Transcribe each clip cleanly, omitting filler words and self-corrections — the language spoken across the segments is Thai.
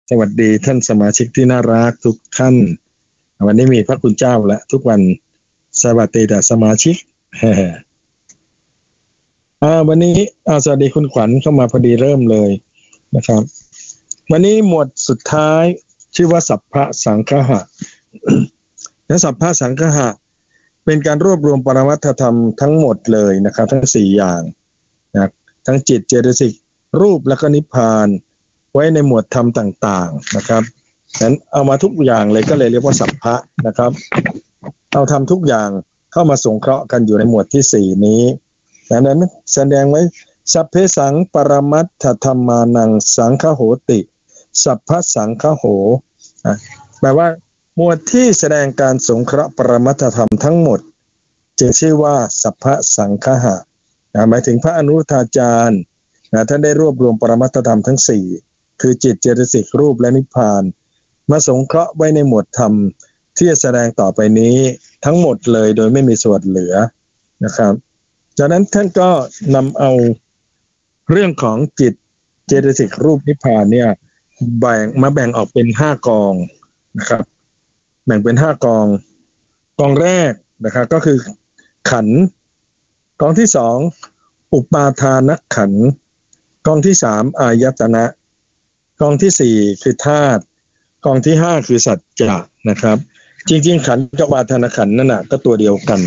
สวัสดีท่านสมาชิกที่น่ารักทุกท่านวันนี้มีพระคุณเจ้าและทุกวันสวัสดีแต่สมาชิก วันนี้สวัสดีคุณขวัญเข้ามาพอดีเริ่มเลยนะครับวันนี้หมวดสุดท้ายชื่อว่าสัพพะสังคหะ และสัพพะสังคหะเป็นการรวบรวมปรมัตถธรรมทั้งหมดเลยนะครับทั้ง4อย่างนะทั้งจิตเจตสิกรูปและก็นิพพานไว้ในหมวดธรรมต่างๆนะครับนั้นเอามาทุกอย่างเลยก็เลยเรียกว่าสัพพะนะครับเอาทำทุกอย่างเข้ามาสงเคราะห์กันอยู่ในหมวดที่4นี้ดังนั้นแสดงไว้สัพเพสังปรมัตถธรรมานังสังคโหติสัพพะสังคโหแปลว่าหมวดที่แสดงการสงเคราะห์ปรมัตถธรรมทั้งหมดจึงชื่อว่าสัพพะสังคหะหมายถึงพระอนุรุทธาจารย์ท่านได้รวบรวมปรมัตถธรรมทั้ง4คือจิตเจตสิกรูปและนิพพานมาสงเคราะห์ไว้ในหมวดธรรมที่จะแสดงต่อไปนี้ทั้งหมดเลยโดยไม่มีส่วนเหลือนะครับจากนั้นท่านก็นำเอาเรื่องของจิตเจตสิกรูปนิพพานเนี่ยแบ่งออกเป็น5กองนะครับแบ่งเป็น5กองกองแรกนะครับก็คือขันธ์กองที่2อุปาทานขันธ์กองที่3อายตนะกองที่4คือธาตุกองที่5คือสัจจะนะครับจริงๆขันธ์กับอุปาทานขันธ์นั่นน่ะก็ตัวเดียวกัน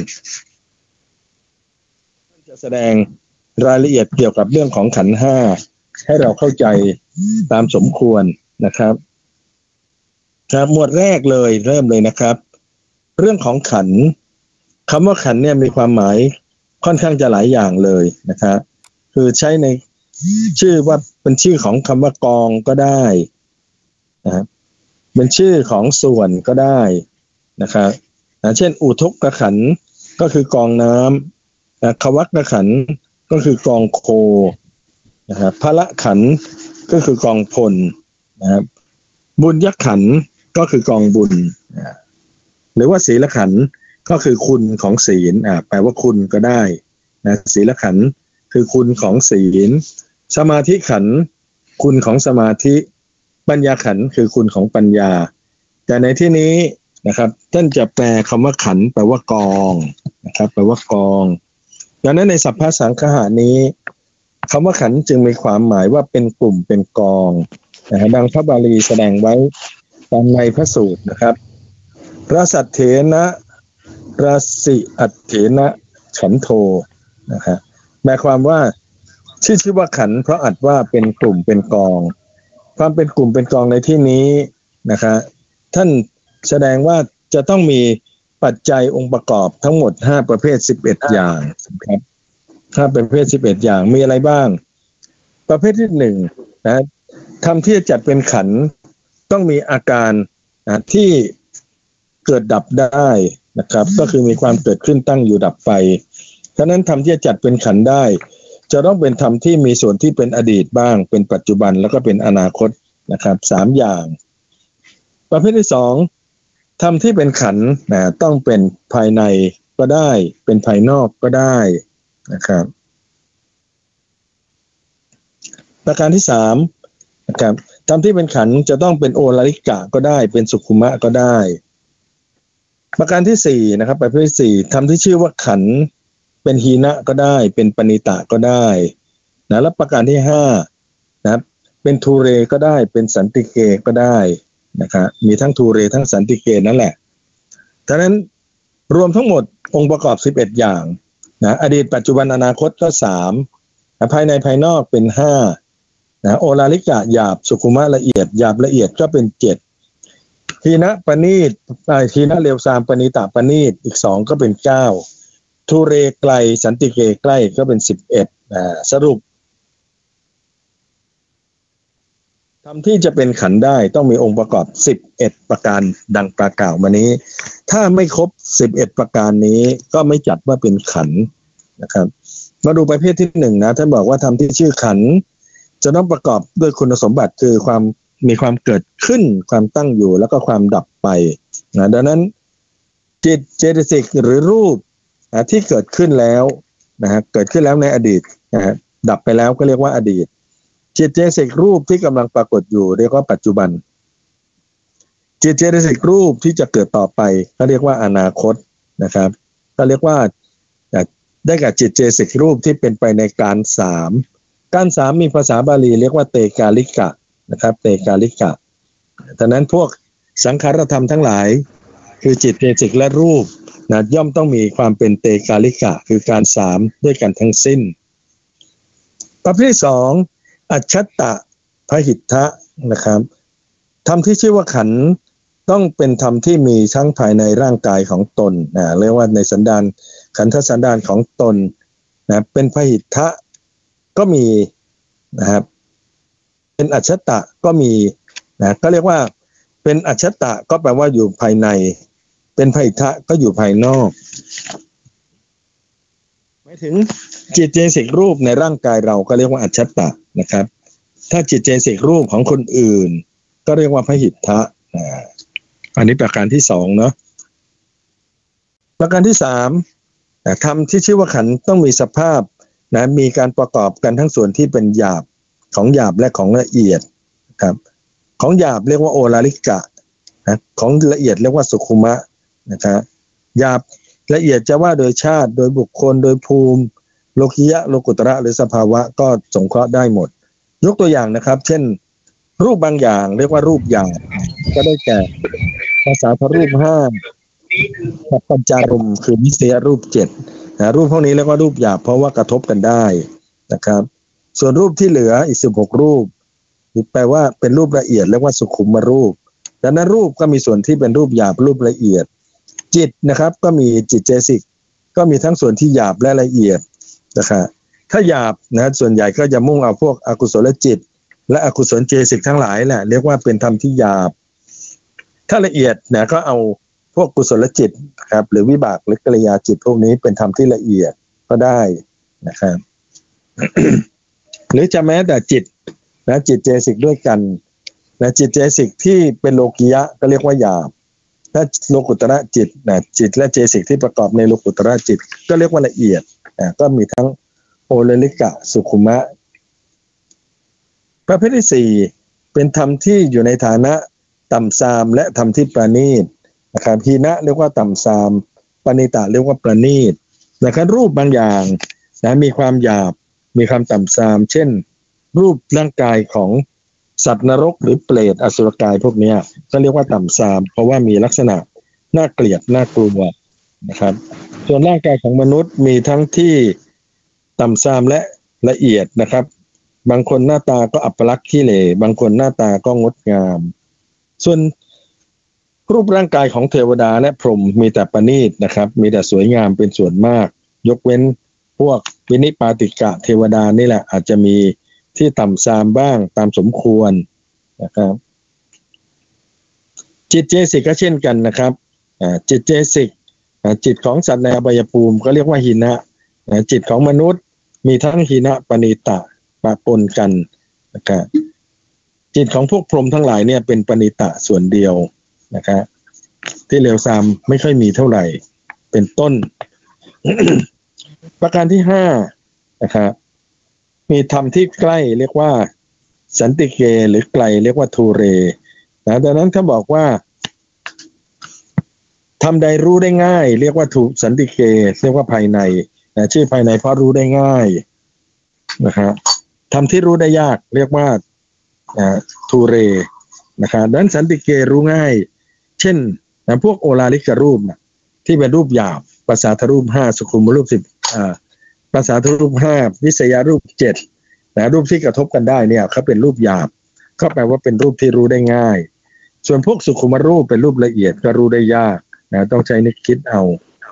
จะแสดงรายละเอียดเกี่ยวกับเรื่องของขันธ์5ให้เราเข้าใจตามสมควรนะครับครับหมวดแรกเลยเริ่มเลยนะครับเรื่องของขันธ์คำว่าขันธ์เนี่ยมีความหมายค่อนข้างจะหลายอย่างเลยนะครับคือใช้ในชื่อว่าเป็นชื่อของคำว่ากองก็ได้นะครับเป็นชื่อของส่วนก็ได้นะครับเช่นอุทกขันธ์ก็คือกองน้ำขวักขันธ์ก็คือกองโคนะครับพละขันธ์ก็คือกองพลนะครับบุญยขันธ์ก็คือกองบุญหรือว่าศีลขันธ์ก็คือคุณของศีลแปลว่าคุณก็ได้นะศีลขันธ์คือคุณของศีลสมาธิขันธ์คุณของสมาธิปัญญาขันธ์คือคุณของปัญญาแต่ในที่นี้นะครับท่านจะแปลคำว่าขันธ์แปลว่ากองนะครับแปลว่ากองดังนั้นในสัพพะสังคหะนี้คำว่าขันธ์จึงมีความหมายว่าเป็นกลุ่มเป็นกองดังพระบาลีแสดงไว้ตามในพระสูตรนะครับราสัทเถนะราสิอัตเถนะขันโทนะครับหมายความว่าชื่อว่าขันธ์เพราะอัดว่าเป็นกลุ่มเป็นกองความเป็นกลุ่มเป็นกองในที่นี้นะครับท่านแสดงว่าจะต้องมีปัจจัยองค์ประกอบทั้งหมด5ประเภท11อย่างครับ5ประเภท11อย่างมีอะไรบ้างประเภทที่1นะธรรมที่จะจัดเป็นขันธ์ต้องมีอาการที่เกิดดับได้นะครับก็คือมีความเกิดขึ้นตั้งอยู่ดับไปฉะนั้นธรรมที่จะจัดเป็นขันธ์ได้จะต้องเป็นธรรมที่มีส่วนที่เป็นอดีตบ้างเป็นปัจจุบันแล้วก็เป็นอนาคตนะครับ3อย่างประเภทที่2ธรรมที่เป็นขันธ์ต้องเป็นภายในก็ได้เป็นภายนอกก็ได้นะครับประการที่3นะครับธรรมที่เป็นขันธ์จะต้องเป็นโอลาลิกะก็ได้เป็นสุขุมะก็ได้ประการที่4นะครับประเภทที่4ธรรมที่ชื่อว่าขันธ์เป็นหีนะก็ได้เป็นปณิตะก็ได้นะและประการที่5นะครับเป็นทูเรก็ได้เป็นสันติเกก็ได้นะครับมีทั้งทูเรทั้งสันติเกนั่นแหละฉะนั้นรวมทั้งหมดองค์ประกอบ11อย่างนะอดีตปัจจุบันอนาคตก็3นะภายในภายนอกเป็น5นะโอลาลิกะหยาบสุขุมะละเอียดหยาบละเอียดก็เป็น7ทีนะปณีตทีนะเร็วซามปณิตะปณีตอีก2ก็เป็น9ทูเรไกลสันติเกใกล้ก็เป็น11สรุปธรรมที่จะเป็นขันธ์ได้ต้องมีองค์ประกอบ11ประการดังกล่าวมานี้ถ้าไม่ครบ11ประการนี้ก็ไม่จัดว่าเป็นขันธ์นะครับมาดูประเภทที่1นะท่านบอกว่าธรรมที่ชื่อขันธ์จะต้องประกอบด้วยคุณสมบัติคือมีความเกิดขึ้นความตั้งอยู่แล้วก็ความดับไปนะดังนั้นจิตเจตสิกหรือรูปที่เกิดขึ้นแล้วนะฮะเกิดขึ้นแล้วในอดีตนะฮะดับไปแล้วก็เรียกว่าอดีตจิตเจตสิกรูปที่กำลังปรากฏอยู่เรียกว่าปัจจุบันจิตเจตสิกรูปที่จะเกิดต่อไปก็เรียกว่าอนาคตนะครับก็เรียกว่าได้กับจิตเจตสิกรูปที่เป็นไปในการสามมีภาษาบาลีเรียกว่าเตกาลิกะนะครับเตกาลิกะดังนั้นพวกสังขารธรรมทั้งหลายคือจิตเจตสิกและรูปนะย่อมต้องมีความเป็นเตกาลิกะคือการสามด้วยกันทั้งสิ้นประเภทที่สองอัจฉตะพหิทธะนะครับธรรมที่ชื่อว่าขันธ์ต้องเป็นธรรมที่มีทั้งภายในร่างกายของตนเรียกว่าในสันดานขันธสันดานของตนนะเป็นพหิทธะก็มีนะครับเป็นอัจฉตะก็มีนะก็เรียกว่าเป็นอัจฉตะก็แปลว่าอยู่ภายในเป็นพหิทธะก็อยู่ภายนอกหมายถึงจิตเจตสิกรูปในร่างกายเราก็เรียกว่าอัจฉตะนะครับถ้าจิตเจตสิกรูปของคนอื่นก็เรียกว่าพหิทธะอันนี้ประการที่สองเนาะประการที่สามธรรมที่ชื่อว่าขันธ์ต้องมีสภาพนะมีการประกอบกันทั้งส่วนที่เป็นหยาบของหยาบและของละเอียดครับของหยาบเรียกว่าโอลาลิกะนะของละเอียดเรียกว่าสุขุมะนะครับหยาบละเอียดจะว่าโดยชาติโดยบุคคลโดยภูมิโลกิยะโลกุตระหรือสภาวะก็สงเคราะห์ได้หมดยกตัวอย่างนะครับเช่นรูปบางอย่างเรียกว่ารูปหยาบก็ได้แก่ภาษาทรูปห้ากับปัญจารมณ์คือวิเศษรูปเจ็ดรูปพวกนี้เรียกว่ารูปหยาบเพราะว่ากระทบกันได้นะครับส่วนรูปที่เหลืออีก16รูปแปลว่าเป็นรูปละเอียดเรียกว่าสุขุมรูปดังนั้นรูปก็มีส่วนที่เป็นรูปหยาบรูปละเอียดจิตนะครับก็มีจิตเจสิกก็มีทั้งส่วนที่หยาบและละเอียดนะครับถ้าหยาบนะส่วนใหญ่ก็จะมุ่งเอาพวกอกุศลจิตและอกุศลเจสิกทั้งหลายแหละเรียกว่าเป็นธรรมที่หยาบถ้าละเอียดนะก็เอาพวกกุศลจิตครับหรือวิบากหรือกิริยาจิตพวกนี้เป็นธรรมที่ละเอียดก็ได้นะครับ หรือจะแม้แต่จิตนะจิตเจสิกด้วยกันนะจิตเจสิกที่เป็นโลกิยะก็เรียกว่าหยาบถ้าโลกุตระจิตนะจิตและเจสิกที่ประกอบในโลกุตระจิตก็เรียกว่าละเอียดก็มีทั้งโอเลลิกะสุขุมะประเภทที่สี่เป็นธรรมที่อยู่ในฐานะต่ำทรามและธรรมที่ประณีตนะครับหีนะเรียกว่าต่ำทรามปณิตะเรียกว่าประณีตนะครับรูปบางอย่างนะมีความหยาบมีความต่ำทรามเช่นรูปร่างกายของสัตว์นรกหรือเปรตอสุรกายพวกนี้ก็เรียกว่าต่ำทรามเพราะว่ามีลักษณะน่าเกลียดน่ากลัวนะครับส่วนร่างกายของมนุษย์มีทั้งที่ต่ำทรามและละเอียดนะครับบางคนหน้าตาก็อัปลักษณ์ขี้เหร่บางคนหน้าตาก็งดงามส่วนรูปร่างกายของเทวดาและพรหมมีแต่ประณีตนะครับมีแต่สวยงามเป็นส่วนมากยกเว้นพวกวินิปาติกะเทวดานี่แหละอาจจะมีที่ต่ำทรามบ้างตามสมควรนะครับจิตเจสิกก็เช่นกันนะครับจิตเจสิกจิตของสัตว์ในอบายภูมิก็เรียกว่าหินะจิตของมนุษย์มีทั้งหินะปณิตะปะปนกันนะครับจิตของพวกพรหมทั้งหลายเนี่ยเป็นปณิตะส่วนเดียวนะครับที่เลวทรามไม่ค่อยมีเท่าไหร่เป็นต้น ประการที่ห้านะครับมีธรรมที่ใกล้เรียกว่าสันติเกหรือไกลเรียกว่าทูเรดังนั้นถ้าบอกว่าธรรมใดรู้ได้ง่ายเรียกว่าทูสันติเกเรียกว่าภายในชื่อภายในเพราะรู้ได้ง่ายนะครับธรรมที่รู้ได้ยากเรียกว่าทูเรนะครับดังนั้นสันติเกรู้ง่ายเช่นพวกโอลาลิกรูปที่เป็นรูปหยาบภาษาทรูป5สุขุมรูป10ภาษาทรูป5วิสยารูป7รูปที่กระทบกันได้เนี่ยเขาเป็นรูปหยาบก็แปลว่าเป็นรูปที่รู้ได้ง่ายส่วนพวกสุขุมรูปเป็นรูปละเอียดก็รู้ได้ยากต้องใช้นึกคิดเอา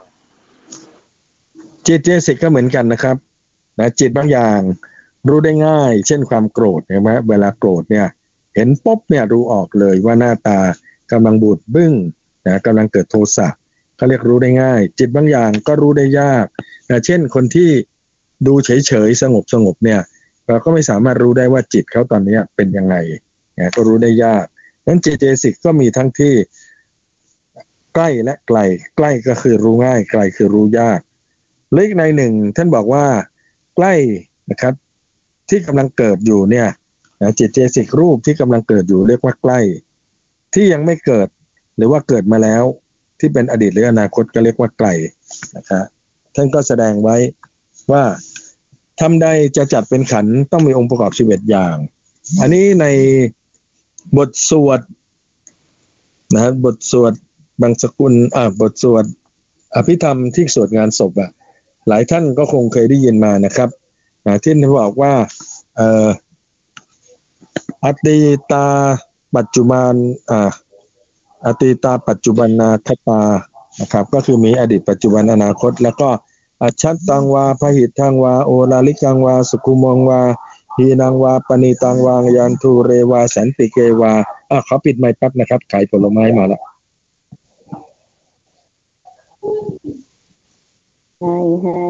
จิตเจสิกก็เหมือนกันนะครับจิตบางอย่างรู้ได้ง่ายเช่นความโกรธเห็นไหมเวลาโกรธเนี่ยเห็นปุ๊บเนี่ยรู้ออกเลยว่าหน้าตากำลังบูดบึ้งกำลังเกิดโทสะเขาเรียกรู้ได้ง่ายจิตบางอย่างก็รู้ได้ยากเช่นคนที่ดูเฉยๆสงบเนี่ยเราก็ไม่สามารถรู้ได้ว่าจิตเขาตอนนี้เป็นยังไงก็รู้ได้ยากนั้นจิตเจสิกก็มีทั้งที่ใกล้และไกลใกล้ก็คือรู้ง่ายไกลคือรู้ยากเลขในหนึ่งท่านบอกว่าใกล้นะครับที่กำลังเกิดอยู่เนี่ยจิตเจสิกรูปที่กำลังเกิดอยู่เรียกว่าใกล้ที่ยังไม่เกิดหรือว่าเกิดมาแล้วที่เป็นอดีตหรืออนาคตก็เรียกว่าไกลนะครับท่านก็แสดงไว้ว่าทำใดจะจัดเป็นขันธ์ต้องมีองค์ประกอบ11อย่างอันนี้ในบทสวดนะบทสวดบางสกุลบทสวดอภิธรรมที่สวดงานศพหลายท่านก็คงเคยได้ยินมานะครับที่บอกว่าอตีตาปัจจุบันอตีตาปัจจุบันนาคตานะครับก็คือมีอดีตปัจจุบันอนาคตแล้วก็อัจฉัตตังวาพหิตทังวาโอลาลิกังวาสุกุมงวาหีนังวาปณิตังวางยันทูเรวาสันติเกวาขอปิดไมค์แป๊บนะครับขายผลไม้มาแล้วให้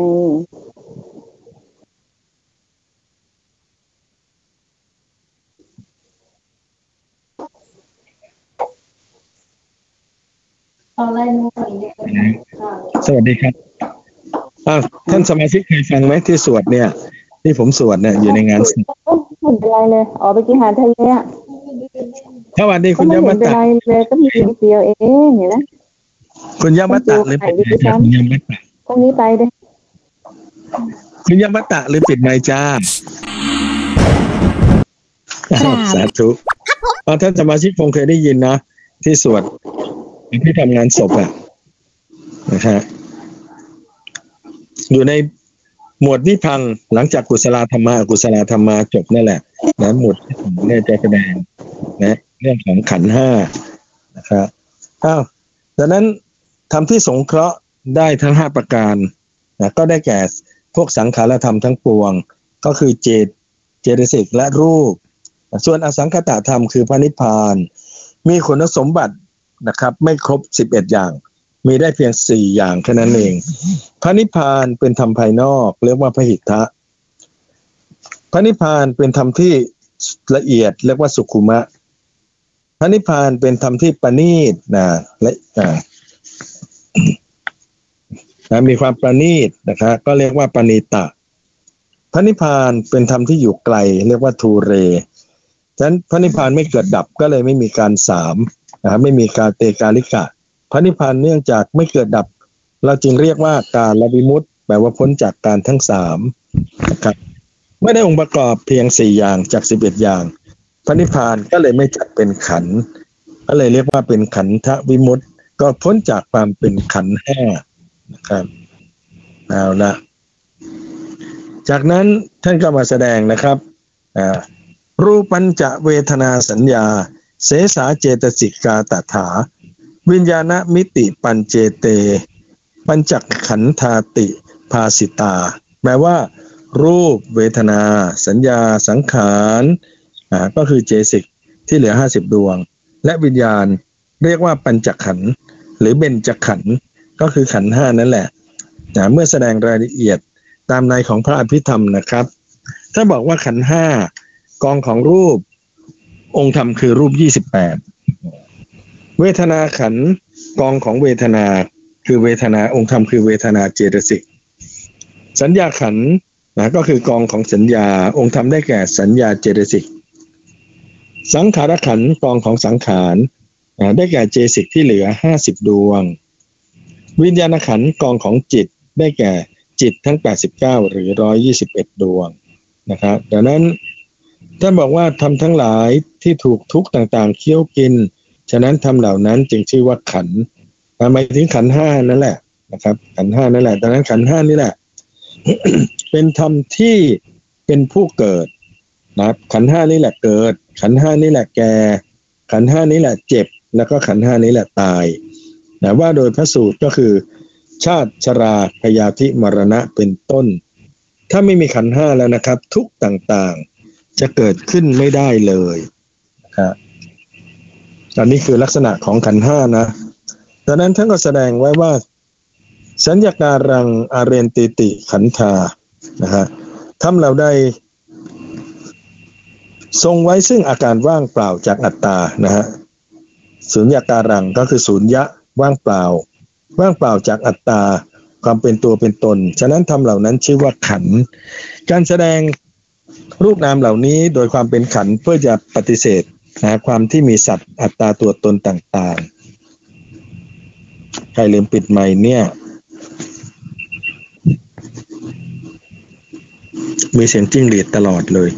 สวัสดีครับท่านสมาชิกเคยฟังไหมที่สวดเนี่ยที่ผมสวดเนี่ยอยู่ในงานไม่เป็นไรเลยออกไปกินอาหารทะเลอ่ะสวัสดีคุณยมตะเลยก็มีเดียวเองเห็นไหมคุณยมตะหรือปิดไมค์จ้าคุณยมตะพรุ่งนี้ไปเลยคุณยมตะหรือปิดไมค์จ้าสาธุท่านสมาชิกคงเคยได้ยินนะที่สวดที่ทำงานศพนะฮะอยู่ในหมวดวิพังค์หลังจากกุศลธรรมะอกุศลธรรมะจบนั่นแหละนะหมวดที่สองเนี่ยจะแสดงนะเรื่องของขันธ์ห้านะครับดังนั้นธรรมที่สงเคราะห์ได้ทั้ง5ประการนะก็ได้แก่พวกสังขารธรรมทั้งปวงก็คือเจตสิกและรูปส่วนอสังขตธรรมคือพระนิพพานมีคุณสมบัตินะครับไม่ครบ11อย่างมีได้เพียง4อย่างแค่นั้นเองพระนิพพานเป็นธรรมภายนอกเรียกว่าพหิทธะพระนิพพานเป็นธรรมที่ละเอียดเรียกว่าสุขุมะพระนิพพานเป็นธรรมที่ประณีตและมีความประณีตนะครับก็เรียกว่าปณิตะพระนิพพานเป็นธรรมที่อยู่ไกลเรียกว่าทูเรฉะนั้นพระนิพพานไม่เกิดดับก็เลยไม่มีการสามไม่มีการเตกาลิกะพระนิพพานเนื่องจากไม่เกิดดับเราจึงเรียกว่าการละวิมุตติแปลว่าพ้นจากการทั้ง3นะครับไม่ได้องค์ประกอบเพียง4อย่างจาก11อย่างพระนิพพานก็เลยไม่จัดเป็นขันธ์ก็เลยเรียกว่าเป็นขันธวิมุตติก็พ้นจากความเป็นขันธ์5นะครับเอาละจากนั้นท่านก็มาแสดงนะครับรูปัญจเวทนาสัญญาเสสาเจตสิกาตถาวิญญาณมิติปัญเจเตปัญจขันธาติภาสิตาแปลว่ารูปเวทนาสัญญาสังขารก็คือเจสิกที่เหลือ50ดวงและวิญญาณเรียกว่าปัญจขันธ์หรือเบญจขันธ์ก็คือขันธ์5นั่นแหละเมื่อแสดงรายละเอียดตามในของพระอภิธรรมนะครับถ้าบอกว่าขันธ์5กองของรูปองค์ธรรมคือรูป28เวทนาขันธ์กองของเวทนาคือเวทนาองค์ธรรมคือเวทนาเจตสิกสัญญาขันธ์ก็คือกองของสัญญาองค์ธรรมได้แก่สัญญาเจตสิกสังขารขันธ์กองของสังขารได้แก่เจสิกที่เหลือ50ดวงวิญญาณขันธ์กองของจิตได้แก่จิตทั้ง89หรือ121ดวงนะครับดังนั้นท่านบอกว่าธรรมทั้งหลายที่ถูกทุกข์ต่างๆเคี้ยวกินฉะนั้นธรรมเหล่านั้นจึงชื่อว่าขันธ์หมายถึงขันธ์5นั่นแหละนะครับขันธ์5นั่นแหละดังนั้นขันธ์5นี่แหละ เป็นธรรมที่เป็นผู้เกิดนะขันธ์5นี่แหละเกิดขันธ์5นี่แหละแก่ขันธ์5นี่แหละเจ็บแล้วก็ขันธ์5นี่แหละตายนะว่าโดยพระสูตรก็คือชาติชราพยาธิมรณะเป็นต้นถ้าไม่มีขันธ์5แล้วนะครับทุกข์ต่างๆจะเกิดขึ้นไม่ได้เลยนะครับอันนี้คือลักษณะของขันธ์5นะดังนั้นท่านก็แสดงไว้ว่าสัญญาการังอาเรนติติขันธานะฮะทำเราได้ทรงไว้ซึ่งอาการว่างเปล่าจากอัตตานะฮะสุญญาการังก็คือสุญญะว่างเปล่าว่างเปล่าจากอัตตาความเป็นตัวเป็นตนฉะนั้นธรรมเหล่านั้นชื่อว่าขันธ์การแสดงรูปนามเหล่านี้โดยความเป็นขันธ์เพื่อจะปฏิเสธความที่มีสัตว์อัตตาตัวตนต่างรลืมปิดไมค์เนี่ยมีเสียงจิ้งหรีดตลอดเลย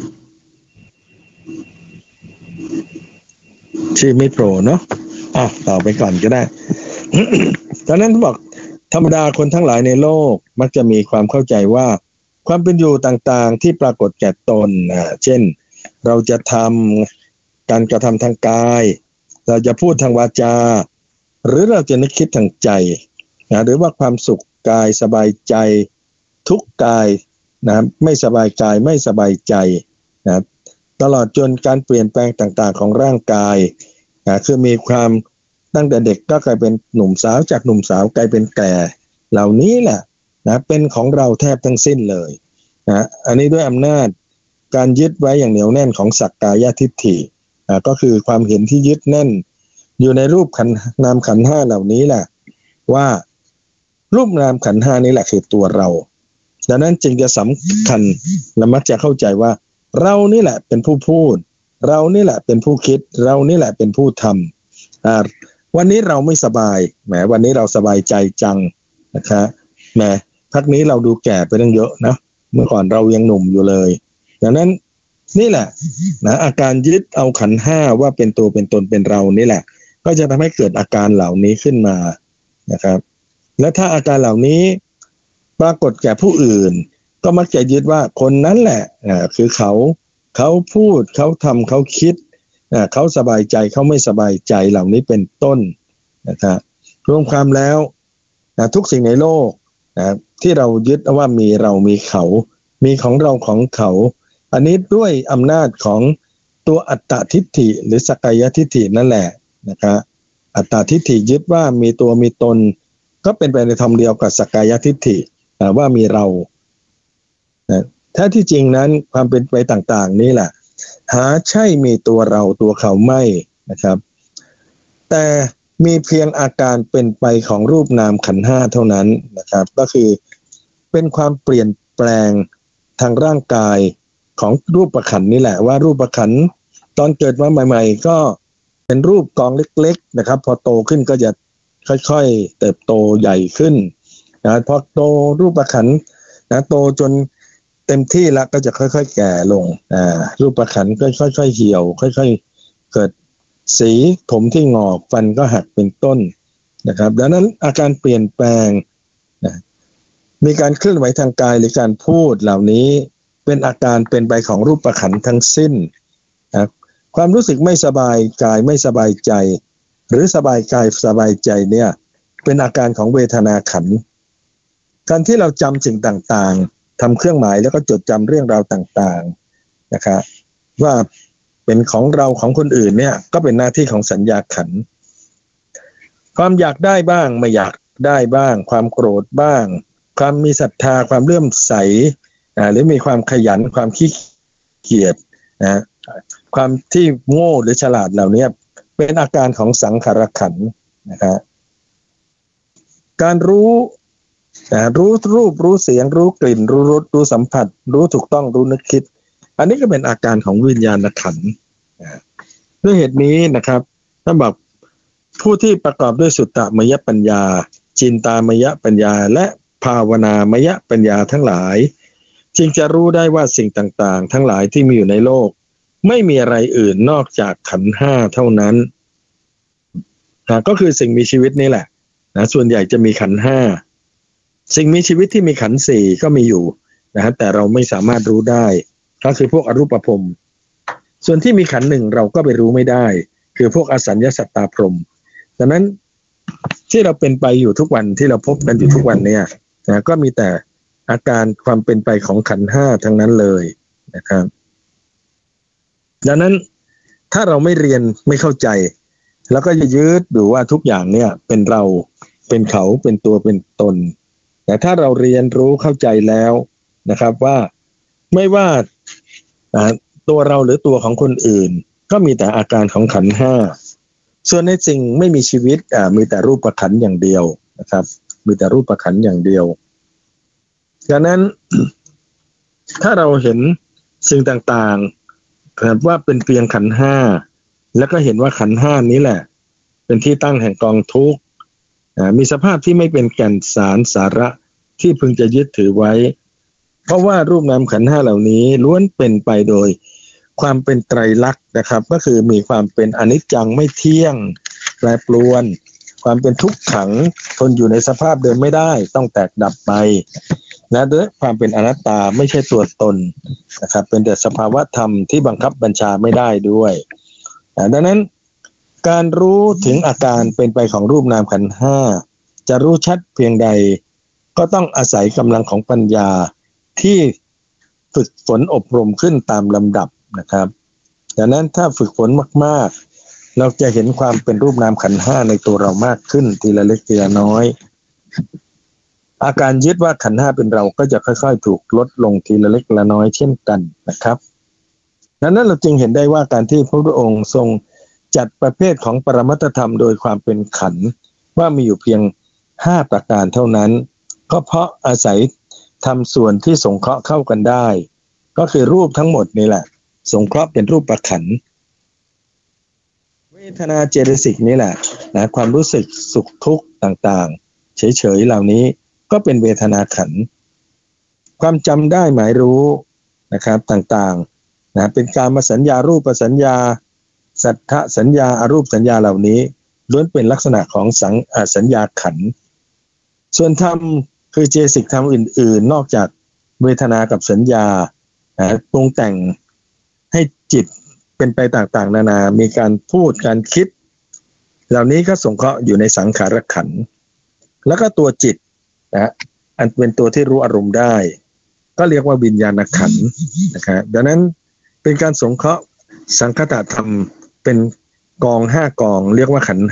ชื่อไม่โปรเนาะต่อไปก่อนก็ได้ ตอนนั้นบอกธรรมดาคนทั้งหลายในโลกมักจะมีความเข้าใจว่าความเป็นอยู่ต่างๆที่ปรากฏแก่ตนเช่นเราจะทำการกระทำทางกายเราจะพูดทางวาจาหรือเราจะนึกคิดทางใจหรือว่าความสุขกายสบายใจทุกกายนะไม่สบายกายไม่สบายใจนะตลอดจนการเปลี่ยนแปลงต่างๆของร่างกายคือมีความตั้งแต่เด็กก็กลายเป็นหนุ่มสาวจากหนุ่มสาวกลายเป็นแก่เหล่านี้แหละนะเป็นของเราแทบทั้งสิ้นเลยนะอันนี้ด้วยอำนาจการยึดไว้อย่างเหนียวแน่นของสักกายทิฏฐิก็คือความเห็นที่ยึดแน่นอยู่ในรูปขันธ์นามขันธ์ห้าเหล่านี้แหละว่ารูปนามขันธ์ห้านี้แหละคือตัวเราดังนั้นจึงจะสำคัญและมักจะเข้าใจว่าเรานี่แหละเป็นผู้พูดเรานี่แหละเป็นผู้คิดเรานี่แหละเป็นผู้ทำวันนี้เราไม่สบายแหมวันนี้เราสบายใจจังนะคะแหมพักนี้เราดูแก่ไปตั้งเยอะนะเมื่อก่อนเรายังหนุ่มอยู่เลยดังนั้นนี่แหละนะอาการยึดเอาขันธ์ห้าว่าเป็นตัวเป็นตนเป็นเรานี่แหละก็จะทำให้เกิดอาการเหล่านี้ขึ้นมานะครับและถ้าอาการเหล่านี้ปรากฏแก่ผู้อื่นก็มักจะยึดว่าคนนั้นแหละคือเขาพูดเขาทำเขาคิดเขาสบายใจเขาไม่สบายใจเหล่านี้เป็นต้นนะครับรวมความแล้วทุกสิ่งในโลกที่เรายึดว่ามีเรามีเขามีของเราของเขาอันนี้ด้วยอำนาจของตัวอัตตทิฏฐิหรือสักกายทิฏฐินั่นแหละนะครับอัตตทิฏฐิยึดว่ามีตัวมีตนก็เป็นไปในธรรมเดียวกับสักกายทิฏฐิว่ามีเราแท้ที่จริงนั้นความเป็นไปต่างๆนี่แหละหาใช่มีตัวเราตัวเขาไม่นะครับแต่มีเพียงอาการเป็นไปของรูปนามขันธ์ห้าเท่านั้นนะครับก็คือเป็นความเปลี่ยนแปลงทางร่างกายของรูปขันธ์นี่แหละว่ารูปขันธ์ตอนเกิดมาใหม่ๆก็เป็นรูปกองเล็กๆนะครับพอโตขึ้นก็จะค่อยๆเติบโตใหญ่ขึ้นพอโตรูปขันธ์โตจนเต็มที่แล้วก็จะค่อยๆแก่ลงรูปขันธ์ก็ค่อยๆเหี่ยวค่อยๆเกิดสีผมที่งอกฟันก็หักเป็นต้นนะครับดังนั้นอาการเปลี่ยนแปลงมีการเคลื่อนไหวทางกายหรือการพูดเหล่านี้เป็นอาการเป็นไปของรูปขันธ์ทั้งสิ้นความรู้สึกไม่สบายกายไม่สบายใจหรือสบายกายสบายใจเนี่ยเป็นอาการของเวทนาขันธ์การที่เราจำสิ่งต่างๆทำเครื่องหมายแล้วก็จดจำเรื่องราวต่างๆนะครับว่าเป็นของเราของคนอื่นเนี่ยก็เป็นหน้าที่ของสัญญาขันธ์ความอยากได้บ้างไม่อยากได้บ้างความโกรธบ้างความมีศรัทธาความเลื่อมใสหรือมีความขยันความขี้เกียจความที่โง่หรือฉลาดเหล่านี้เป็นอาการของสังขารขันธ์นะครับการรู้รูปรู้เสียงรู้กลิ่นรู้รสรู้สัมผัสรู้ถูกต้องรู้นึกคิดอันนี้ก็เป็นอาการของวิญญาณขันธ์ด้วยเหตุนี้นะครับท่านบอกผู้ที่ประกอบด้วยสุตตมยปัญญาจินตามยปัญญาและภาวนามยปัญญาทั้งหลายจึงจะรู้ได้ว่าสิ่งต่างๆทั้งหลายที่มีอยู่ในโลกไม่มีอะไรอื่นนอกจากขันธ์ห้าเท่านั้นก็คือสิ่งมีชีวิตนี่แหละส่วนใหญ่จะมีขันธ์ห้าสิ่งมีชีวิตที่มีขันธ์สี่ก็มีอยู่แต่เราไม่สามารถรู้ได้ก็คือพวกอรูปพรหมส่วนที่มีขันธ์หนึ่งเราก็ไปรู้ไม่ได้คือพวกอสัญญสัตตาพรหมดังนั้นที่เราเป็นไปอยู่ทุกวันที่เราพบกันอยู่ทุกวันเนี่ยก็มีแต่อาการความเป็นไปของขันธ์ห้าทั้งนั้นเลยนะครับดังนั้นถ้าเราไม่เรียนไม่เข้าใจแล้วก็จะยึดดูว่าทุกอย่างเนี่ยเป็นเราเป็นเขาเป็นตัวเป็นตนแต่ถ้าเราเรียนรู้เข้าใจแล้วนะครับว่าไม่ว่าตัวเราหรือตัวของคนอื่นก็มีแต่อาการของขันธ์ห้าส่วนในสิ่งไม่มีชีวิตมีแต่รูปขันธ์อย่างเดียวนะครับมีแต่รูปขันธ์อย่างเดียวดังนั้น ถ้าเราเห็นสิ่งต่างๆว่าเป็นเพียงขันธ์ห้าแล้วก็เห็นว่าขันธ์ห้านี้แหละเป็นที่ตั้งแห่งกองทุกข์มีสภาพที่ไม่เป็นแก่นสารสาระที่พึงจะยึดถือไว้เพราะว่ารูปนามขันธ์ห้าเหล่านี้ล้วนเป็นไปโดยความเป็นไตรลักษณ์นะครับก็คือมีความเป็นอนิจจังไม่เที่ยงแปรปรวนความเป็นทุกขังทนอยู่ในสภาพเดิมไม่ได้ต้องแตกดับไปและด้วยความเป็นอนัตตาไม่ใช่ตัวตนนะครับเป็นแต่สภาวะธรรมที่บังคับบัญชาไม่ได้ด้วยดังนั้นการรู้ถึงอาการเป็นไปของรูปนามขันธ์ห้าจะรู้ชัดเพียงใดก็ต้องอาศัยกำลังของปัญญาที่ฝึกฝนอบรมขึ้นตามลำดับนะครับดังนั้นถ้าฝึกฝนมากๆเราจะเห็นความเป็นรูปนามขันธ์ห้าในตัวเรามากขึ้นทีละเล็กทีละน้อยอาการยึดว่าขันธ์ห้าเป็นเราก็จะค่อยๆถูกลดลงทีละเล็กละน้อยเช่นกันนะครับดังนั้นเราจึงเห็นได้ว่าการที่พระพุทธองค์ทรงจัดประเภทของปรมัตถธรรมโดยความเป็นขันธ์ว่ามีอยู่เพียง5ประการเท่านั้นก็เพราะอาศัยทำส่วนที่สงเคราะห์เข้ากันได้ก็คือรูปทั้งหมดนี่แหละสงเคราะห์เป็นรูปประขันธ์เวทนาเจตสิกนี่แหละนะความรู้สึกสุขทุกข์ต่างๆเฉยๆเหล่านี้ก็เป็นเวทนาขันธ์ความจำได้หมายรู้นะครับต่างๆนะเป็นกามสัญญารูปสัญญาสัทธสัญญาอรูปสัญญาเหล่านี้ล้วนเป็นลักษณะของสัญญาขันธ์ส่วนธรรมคือเจสิกธรรมอื่นๆนอกจากเวทนากับสัญญาปรุงแต่งให้จิตเป็นไปต่างๆนานามีการพูดการคิดเหล่านี้ก็สงเคราะห์อยู่ในสังขารขันธ์แล้วก็ตัวจิตนะอันเป็นตัวที่รู้อารมณ์ได้ก็เรียกว่าวิญญาณขันธ์นะครับดังนั้นเป็นการสงเคราะห์สังคตธรรมเป็นกอง5กองเรียกว่าขันธ์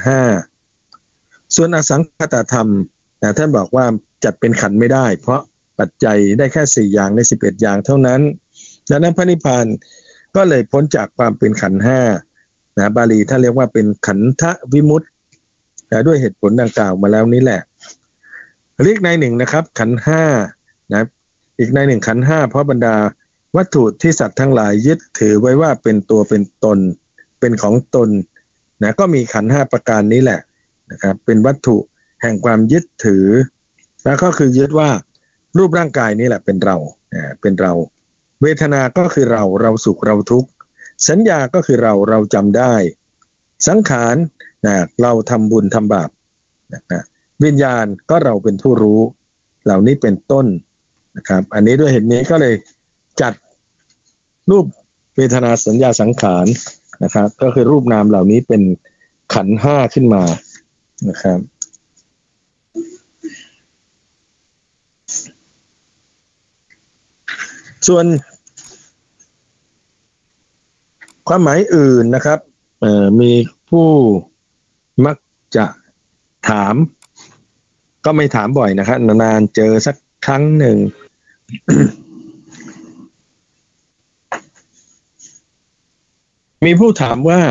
5ส่วนอสังคตธรรมท่านบอกว่าจัดเป็นขันธ์ไม่ได้เพราะปัจจัยได้แค่4อย่างใน11อย่างเท่านั้นดังนั้นพระนิพพานก็เลยพ้นจากความเป็นขันธ์5นะบาลีท่านเรียกว่าเป็นขันธวิมุตติด้วยเหตุผลดังกล่าวมาแล้วนี้แหละเรียกในหนึ่งนะครับขันธ์5นะอีกในหนึ่งขันธ์5เพราะบรรดาวัตถุที่สัตว์ทั้งหลายยึดถือไว้ว่าเป็นตัวเป็นตนเป็นของตนนะก็มีขันธ์5ประการนี้แหละนะครับเป็นวัตถุแห่งความยึดถือแล้วก็คือยึดว่ารูปร่างกายนี้แหละเป็นเราเป็นเราเวทนาก็คือเราสุขเราทุกข์สัญญาก็คือเราจำได้สังขารเราทำบุญทำบาปวิญญาณก็เราเป็นผู้รู้เหล่านี้เป็นต้นนะครับอันนี้ด้วยเหตุนี้ก็เลยจัดรูปเวทนาสัญญาสังขารนะครับก็คือรูปนามเหล่านี้เป็นขันธ์5ขึ้นมานะครับส่วนความหมายอื่นนะครับมีผู้มักจะถามก็ไม่ถามบ่อยนะครับนานๆเจอสักครั้งหนึ่ง มีผู้ถามว่า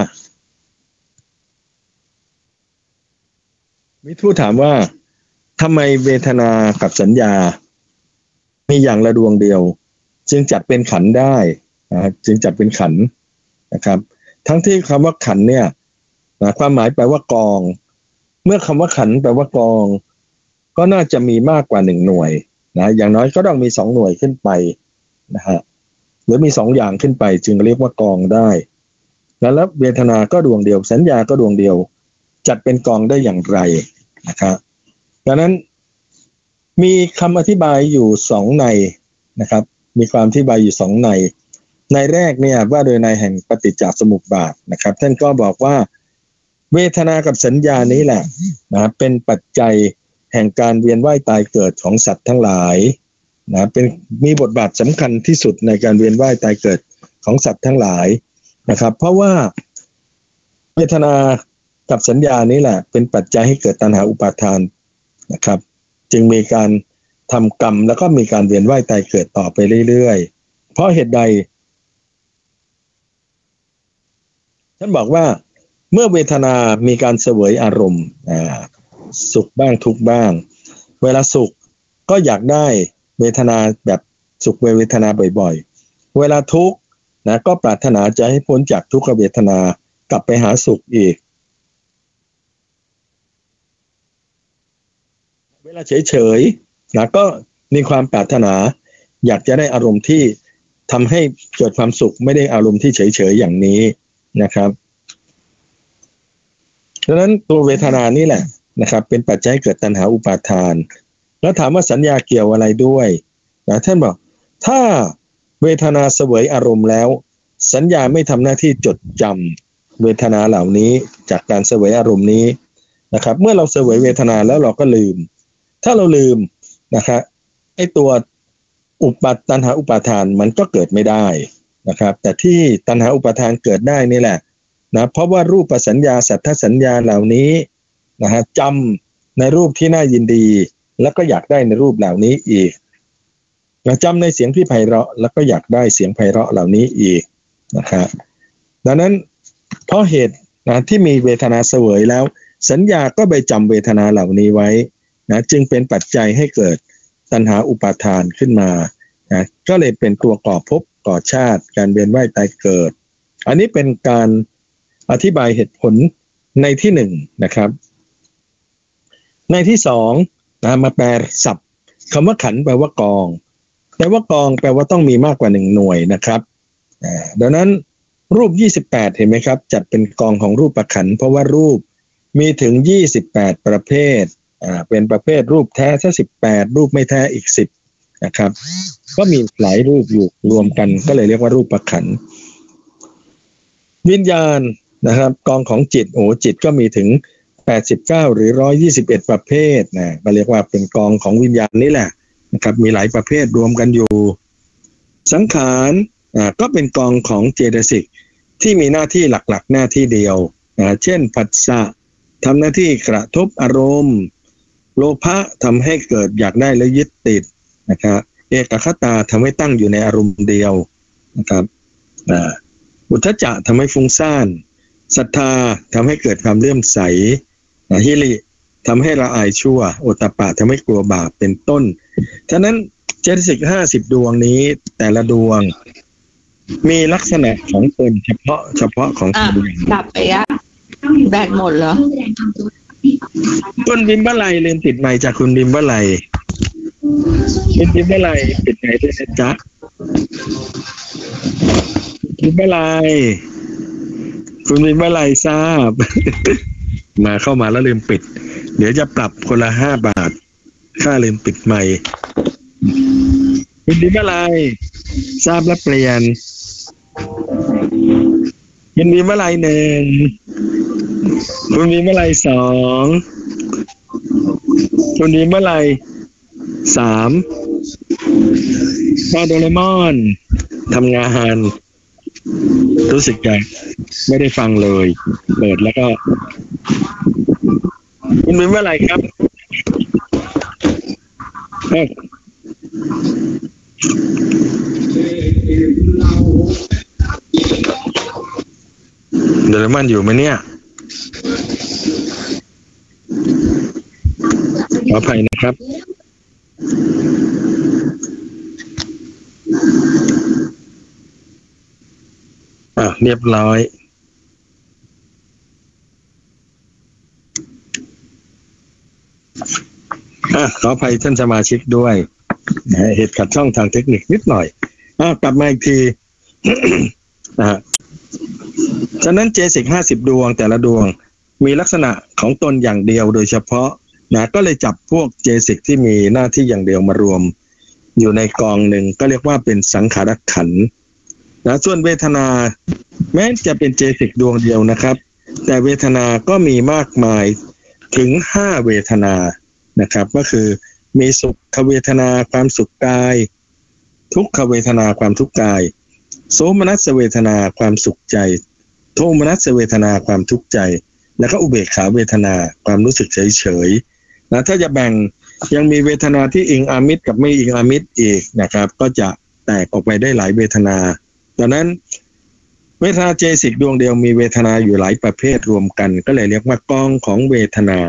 ทำไมเวทนากับสัญญามีอย่างละดวงเดียวจึงจัดเป็นขันธ์ได้จึงจัดเป็นขันธ์นะครับทั้งที่คำว่าขันธ์เนี่ยความหมายแปลว่ากองเมื่อคำว่าขันธ์แปลว่ากองก็น่าจะมีมากกว่า1หน่วยนะอย่างน้อยก็ต้องมี2หน่วยขึ้นไปนะฮะหรือมี2อย่างขึ้นไปจึงเรียกว่ากองได้แล้วเวทนาก็ดวงเดียวสัญญาก็ดวงเดียวจัดเป็นกองได้อย่างไรนะครับดังนั้นมีคำอธิบายอยู่2ในนะครับมีความอธิบายอยู่2ในแรกเนี่ยว่าโดยในแห่งปฏิจจสมุปบาทนะครับท่านก็บอกว่าเวทนากับสัญญานี้แหละนะเป็นปัจจัยแห่งการเวียนว่ายตายเกิดของสัตว์ทั้งหลายนะเป็นมีบทบาทสำคัญที่สุดในการเวียนว่ายตายเกิดของสัตว์ทั้งหลายนะครับเพราะว่าเวทนากับสัญญานี้แหละเป็นปัจจัยให้เกิดตัณหาอุปาทานนะครับจึงมีการทำกรรมแล้วก็มีการเวียนว่ายตายเกิดต่อไปเรื่อยๆเพราะเหตุใดท่านบอกว่าเมื่อเวทนามีการเสวยอารมณ์สุขบ้างทุกข์บ้างเวลาสุขก็อยากได้เวทนาแบบสุขเวทนาบ่อยๆเวลาทุกข์นะก็ปรารถนาจะให้พ้นจากทุกขเวทนากลับไปหาสุขอีกเวลาเฉยๆนะก็มีความปรารถนาอยากจะได้อารมณ์ที่ทำให้เกิดความสุขไม่ได้อารมณ์ที่เฉยๆอย่างนี้นะครับดังนั้นตัวเวทนานี่แหละนะครับเป็นปัจจัยเกิดตัณหาอุปาทานแล้วถามว่าสัญญาเกี่ยวอะไรด้วยนะท่านบอกถ้าเวทนาเสวยอารมณ์แล้วสัญญาไม่ทำหน้าที่จดจำเวทนาเหล่านี้จากการเสวยอารมณ์นี้นะครับเมื่อเราเสวยเวทนาแล้วเราก็ลืมถ้าเราลืมนะครับไอ้ตัวตัณหาอุปาทานมันก็เกิดไม่ได้นะครับแต่ที่ตัณหาอุปาทานเกิดได้นี่แหละนะเพราะว่ารูปสัญญาสัทธสัญญาเหล่านี้นะฮะจำในรูปที่น่ายินดีแล้วก็อยากได้ในรูปเหล่านี้อีกจำในเสียงที่ไพเราะแล้วก็อยากได้เสียงไพเราะเหล่านี้อีกนะครับดังนั้นเพราะเหตุนะที่มีเวทนาเสวยแล้วสัญญาก็ไปจำเวทนาเหล่านี้ไว้นะจึงเป็นปัจจัยให้เกิดตัณหาอุปาทานขึ้นมานะก็เลยเป็นตัวก่อภพก่อชาติการเวียนว่ายตายเกิดอันนี้เป็นการอธิบายเหตุผลในที่หนึ่งนะครับในที่สองนะมาแปลศัพท์คำว่าขันธ์แปลว่ากองแปลว่ากองแปลว่าต้องมีมากกว่า1หน่วยนะครับดังนั้นรูป28เห็นไหมครับจัดเป็นกองของรูปขันธ์เพราะว่ารูปมีถึง28ประเภทเป็นประเภทรูปแท้ซะ18รูปไม่แท้อีก10นะครับก็มีหลายรูปอยู่รวมกันก็เลยเรียกว่ารูปขันธ์วิญญาณนะครับกองของจิตจิตก็มีถึง89หรือ121ประเภทนะก็เรียกว่าเป็นกองของวิญญาณนี่แหละนะครับมีหลายประเภทรวมกันอยู่สังขารก็เป็นกองของเจตสิกที่มีหน้าที่หลักๆหน้าที่เดียวเช่นผัสสะทำหน้าที่กระทบอารมณ์โลภะทำให้เกิดอยากได้แล้วยึดติดนะครับเอกคตาทำให้ตั้งอยู่ในอารมณ์เดียวนะครับอุทธัจจะทำให้ฟุ้งซ่านศรัทธาทำให้เกิดความเลื่อมใสหิริทำให้ละอายชั่วโอตตัปปะทำให้กลัวบาปเป็นต้นฉะนั้นเจตสิก50ดวงนี้แต่ละดวงมีลักษณะของตนเฉพาะของตนกลับไปแบตหมดเหรอคุณบิมบะไลลืมปิดไมค์จากคุณบิมบะไลคุณบิมบะไลปิดไมค์ด้วยนะจ๊ะบิมบะไลคุณบิมบะไลทราบมาเข้ามาแล้วลืมปิดเดี๋ยวจะปรับคนละ5 บาทค่าลืมปิดไมค์คุณบิมบะไลทราบแล้วเปลี่ยนคุณบิมบะไล1คุณบิมบะไล2คุณบิมบะไล3โดเรมอนทำงานรู้สึกไงไม่ได้ฟังเลยเปิดแล้วก็คุณบิมบะไลครับโดเรมอนอยู่ไหมเนี่ยขออภัยนะครับเรียบร้อยขออภัยท่านสมาชิกด้วยเหตุขัดข้องทางเทคนิคนิดหน่อยกลับมาอีกที ฉะนั้นเจสิก50ดวงแต่ละดวงมีลักษณะของตนอย่างเดียวโดยเฉพาะก็เลยจับพวกเจสิกที่มีหน้าที่อย่างเดียวมารวมอยู่ในกองหนึ่งก็เรียกว่าเป็นสังขารขันธ์ส่วนเวทนาแม้จะเป็นเจสิกดวงเดียวนะครับแต่เวทนาก็มีมากมายถึง5เวทนานะครับก็คือมีสุขเวทนาความสุขกายทุกขเวทนาความทุกข์กายโสมนัสเวทนาความสุขใจโทมนัสเวทนาความทุกข์ใจแล้วก็อุเบกขาเวทนาความรู้สึกเฉยๆถ้าจะแบ่งยังมีเวทนาที่อิงอามิตรกับไม่อิงอามิตรอีกนะครับก็จะแตกออกไปได้หลายเวทนาดังนั้นเวทนาเจสิกดวงเดียวมีเวทนาอยู่หลายประเภทรวมกันก็เลยเรียกว่ากองของเวทนา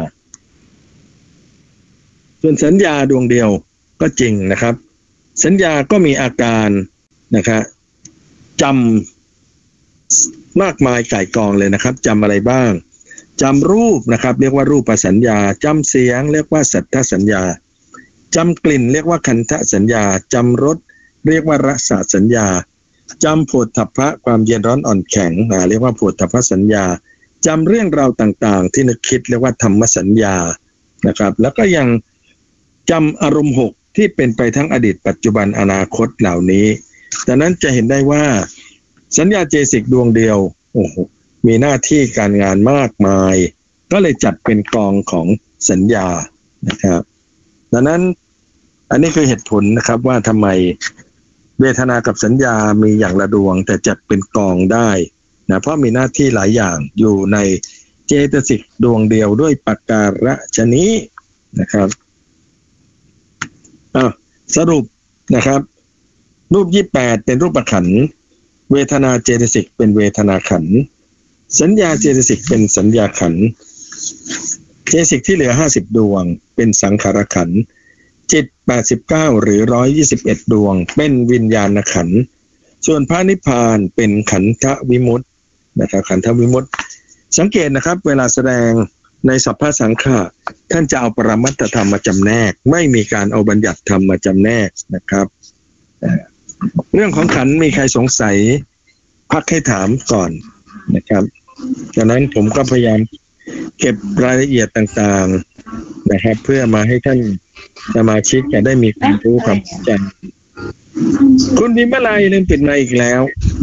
ส่วนสัญญาดวงเดียวก็จริงนะครับสัญญาก็มีอาการนะครับจำมากมายก่ายกองเลยนะครับจำอะไรบ้างจำรูปนะครับเรียกว่ารูปสัญญาจำเสียงเรียกว่าสัทธสัญญาจำกลิ่นเรียกว่าคันธสัญญาจำรสเรียกว่ารสสัญญาจำโผฏฐัพพะความเย็นร้อนอ่อนแข็งเรียกว่าโผฏฐัพพสัญญาจำเรื่องราวต่างๆที่นึกคิดเรียกว่าธรรมสัญญานะครับแล้วก็ยังจำอารมณ์6ที่เป็นไปทั้งอดีตปัจจุบันอนาคตเหล่านี้ดังนั้นจะเห็นได้ว่าสัญญาเจสิกดวงเดียวโอ้โหมีหน้าที่การงานมากมายก็เลยจัดเป็นกองของสัญญานะครับดังนั้นอันนี้คือเหตุผลนะครับว่าทำไมเวทนากับสัญญามีอย่างละดวงแต่จัดเป็นกองได้นะเพราะมีหน้าที่หลายอย่างอยู่ในเจตสิกดวงเดียวด้วยปการะชนี้นะครับสรุปนะครับรูป28เป็นรูปขันธ์เวทนาเจตสิกเป็นเวทนาขันธ์สัญญาเจตสิกเป็นสัญญาขันธ์เจตสิกที่เหลือ50ดวงเป็นสังขารขันธ์จิต89หรือ121ดวงเป็นวิญญาณขันธ์ส่วนพระนิพพานเป็นขันธวิมุตตินะครับขันธวิมุตติสังเกตนะครับเวลาแสดงในสัพพสังฆะท่านจะเอาปรมัตถธรรมมาจำแนกไม่มีการเอาบัญญัติธรรมมาจำแนกนะครับเรื่องของขันธ์มีใครสงสัยพักให้ถามก่อนนะครับดังนั้นผมก็พยายามเก็บรายละเอียดต่างๆนะครับเพื่อมาให้ท่านสมาชิกจะได้มีความรู้ความเข้าใจคุณวิมลัยลืมปิดไมค์อีกแล้ว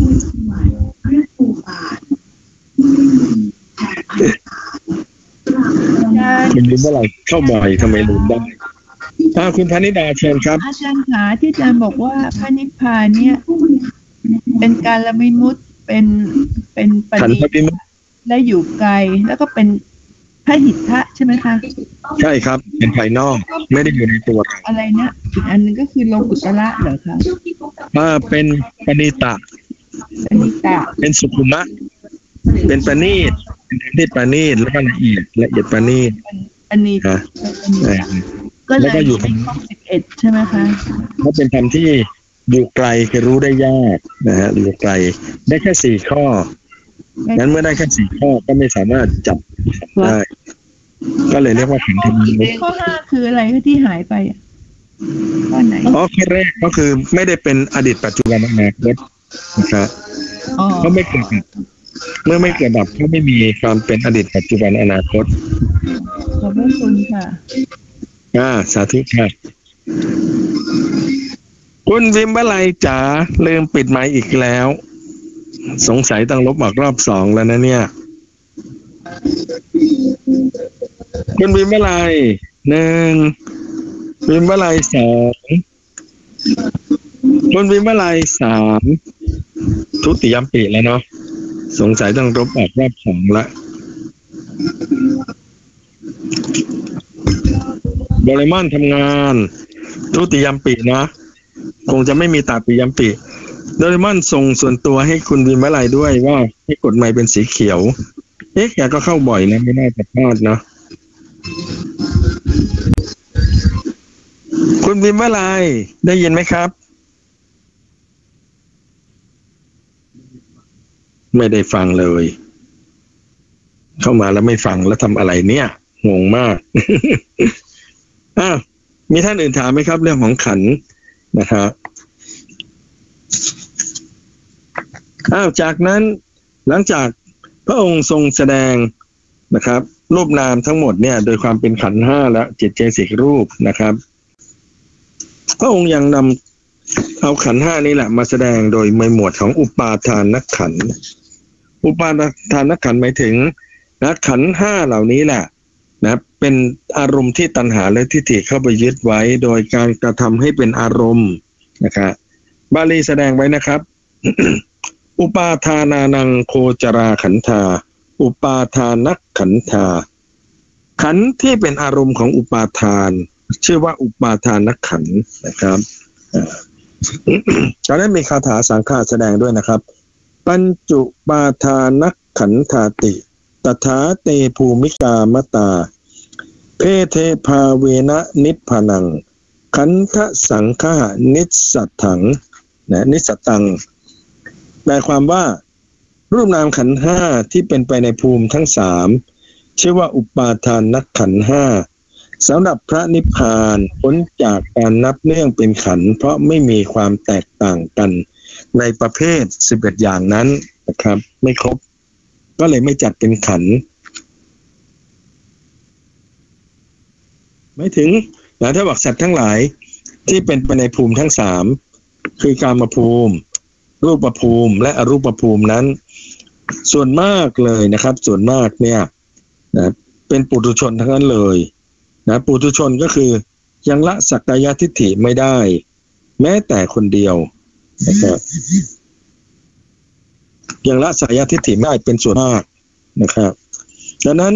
คุณวิมลัยเข้าบ่อยทำไมลืมได้คุณพนิดาเชิญครับอาจารย์ขาที่อาจารย์บอกว่าพระนิพพานเนี่ยเป็นการละวิมุตติเป็นปณิและอยู่ไกลแล้วก็เป็นพระหิทธะใช่ไหมคะใช่ครับเป็นภายนอกไม่ได้อยู่ในตัวอะไรนะอีกอันนึงก็คือโลกุตระเหรอคะเป็นปณิตะเป็นสุขุมะเป็นปณีตเป็นธรรมที่ปณีตแล้วก็ละเอียดปณีตอันนี้ก็เลยอยู่ในข้อ11ใช่ไหมคะก็เป็นธรรมที่อยู่ไกลคือรู้ได้ยากนะฮะอยู่ไกลได้แค่4ข้องั้นเมื่อได้แค่4ข้อก็ไม่สามารถจับได้ก็เลยเรียกว่าขันธ์ธรรมข้อ5คืออะไรที่หายไปข้อไหนข้อแรกก็คือไม่ได้เป็นอดีตปัจจุบันอนาคตนะครับเขาไม่เกิดเมื่อไม่เกิดดับเขาไม่มีความเป็นอดีตปัจจุบันอนาคตขอบคุณค่ะสาธุค่ะคุณวิมลัยจ๋าลืมปิดไมค์อีกแล้วสงสัยต้องลบออกรอบ2แล้วนะเนี่ยคุณวิมลัย1วิมลัย2คุณวิมลัย3ทุติยมปีแล้วเนาะสงสัยต้องลบออกรอบ2ละโดเรมอนทำงานทุติยมปีนะคงจะไม่มีตาติยมปีโดเรมอนส่งส่วนตัวให้คุณวิมลัยด้วยว่าให้กดไมค์เป็นสีเขียวแกก็เข้าบ่อยนะไม่น่าจะพลาดเนาะคุณวิมลัยได้ยินไหมครับไม่ได้ฟังเลยเข้ามาแล้วไม่ฟังแล้วทำอะไรเนี่ยงงมากมีท่านอื่นถามไหมครับเรื่องของขันธ์นะครับจากนั้นหลังจากพระองค์ทรงแสดงนะครับรูปนามทั้งหมดเนี่ยโดยความเป็นขันธ์5และจิตเจสิกรูปนะครับพระองค์ยังนำเอาขันธ์5นี้แหละมาแสดงโดยในหมวดของอุปาทานขันธ์อุปาทานขันธ์หมายถึงขันธ์5เหล่านี้แหละนะเป็นอารมณ์ที่ตัณหาและทิฏฐิเข้าไปยึดไว้โดยการกระทำให้เป็นอารมณ์นะครับบาลีแสดงไว้นะครับ อุปาทานานังโคจราขันธาอุปาทานักขันธาขันธ์ที่เป็นอารมณ์ของอุปาทานชื่อว่าอุปาทานขันธ์นะครับตอนนั้นมีคาถาสังฆาแสดงด้วยนะครับปัญจุปาทานักขันธาติตถาเตภูมิกามตาเพเทภาเวนะนิพพานังขันธสังฆานิสัตถังนิสัตตังแปลความว่ารูปนามขันธ์5ที่เป็นไปในภูมิทั้ง3 ชื่อว่าอุปาทานนักขันธ์ห้าสำหรับพระนิพพานพ้นจากการนับเนื่องเป็นขันธ์เพราะไม่มีความแตกต่างกันในประเภท11อย่างนั้นนะครับไม่ครบก็เลยไม่จัดเป็นขันธ์ไม่ถึงนะถ้าบอกสัตว์ทั้งหลายที่เป็นไปในภูมิทั้ง3คือกามภูมิรูปภูมิและอรูปภูมินั้นส่วนมากเลยนะครับส่วนมากเนี่ยนะเป็นปุถุชนทั้งนั้นเลยนะปุถุชนก็คือยังละสักกายทิฏฐิไม่ได้แม้แต่คนเดียวนะครับยังละสักกายทิฏฐิไม่ได้เป็นส่วนมากนะครับดังนั้น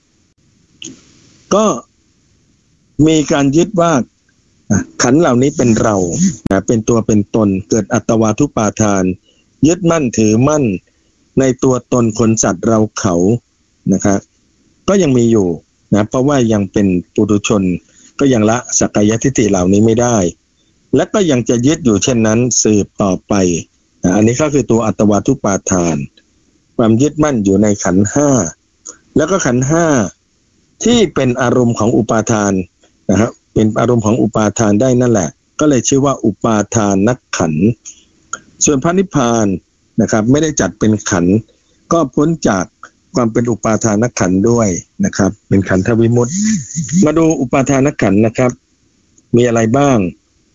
ก็มีการยึดว่าขันธ์เหล่านี้เป็นเราเป็นตัวเป็นตนเกิดอัตวาทุปาทานยึดมั่นถือมั่นในตัวตนคนสัตว์เราเขานะครับก็ยังมีอยู่นะเพราะว่ายังเป็นปุถุชนก็ยังละสักกายทิฏฐิเหล่านี้ไม่ได้และก็ยังจะยึดอยู่เช่นนั้นสืบต่อไปอันนี้ก็คือตัวอัตวาทุปาทานความยึดมั่นอยู่ในขันธ์ห้าแล้วก็ขันธ์ห้าที่เป็นอารมณ์ของอุปาทานนะครับเป็นอารมณ์ของอุปาทานได้นั่นแหละก็เลยชื่อว่าอุปาทานนักขันธ์ส่วนพระนิพพานนะครับไม่ได้จัดเป็นขันธ์ก็พ้นจากความเป็นอุปาทานขันธ์ด้วยนะครับเป็นขันธวิมุตติมาดูอุปาทานขันธ์นะครับมีอะไรบ้าง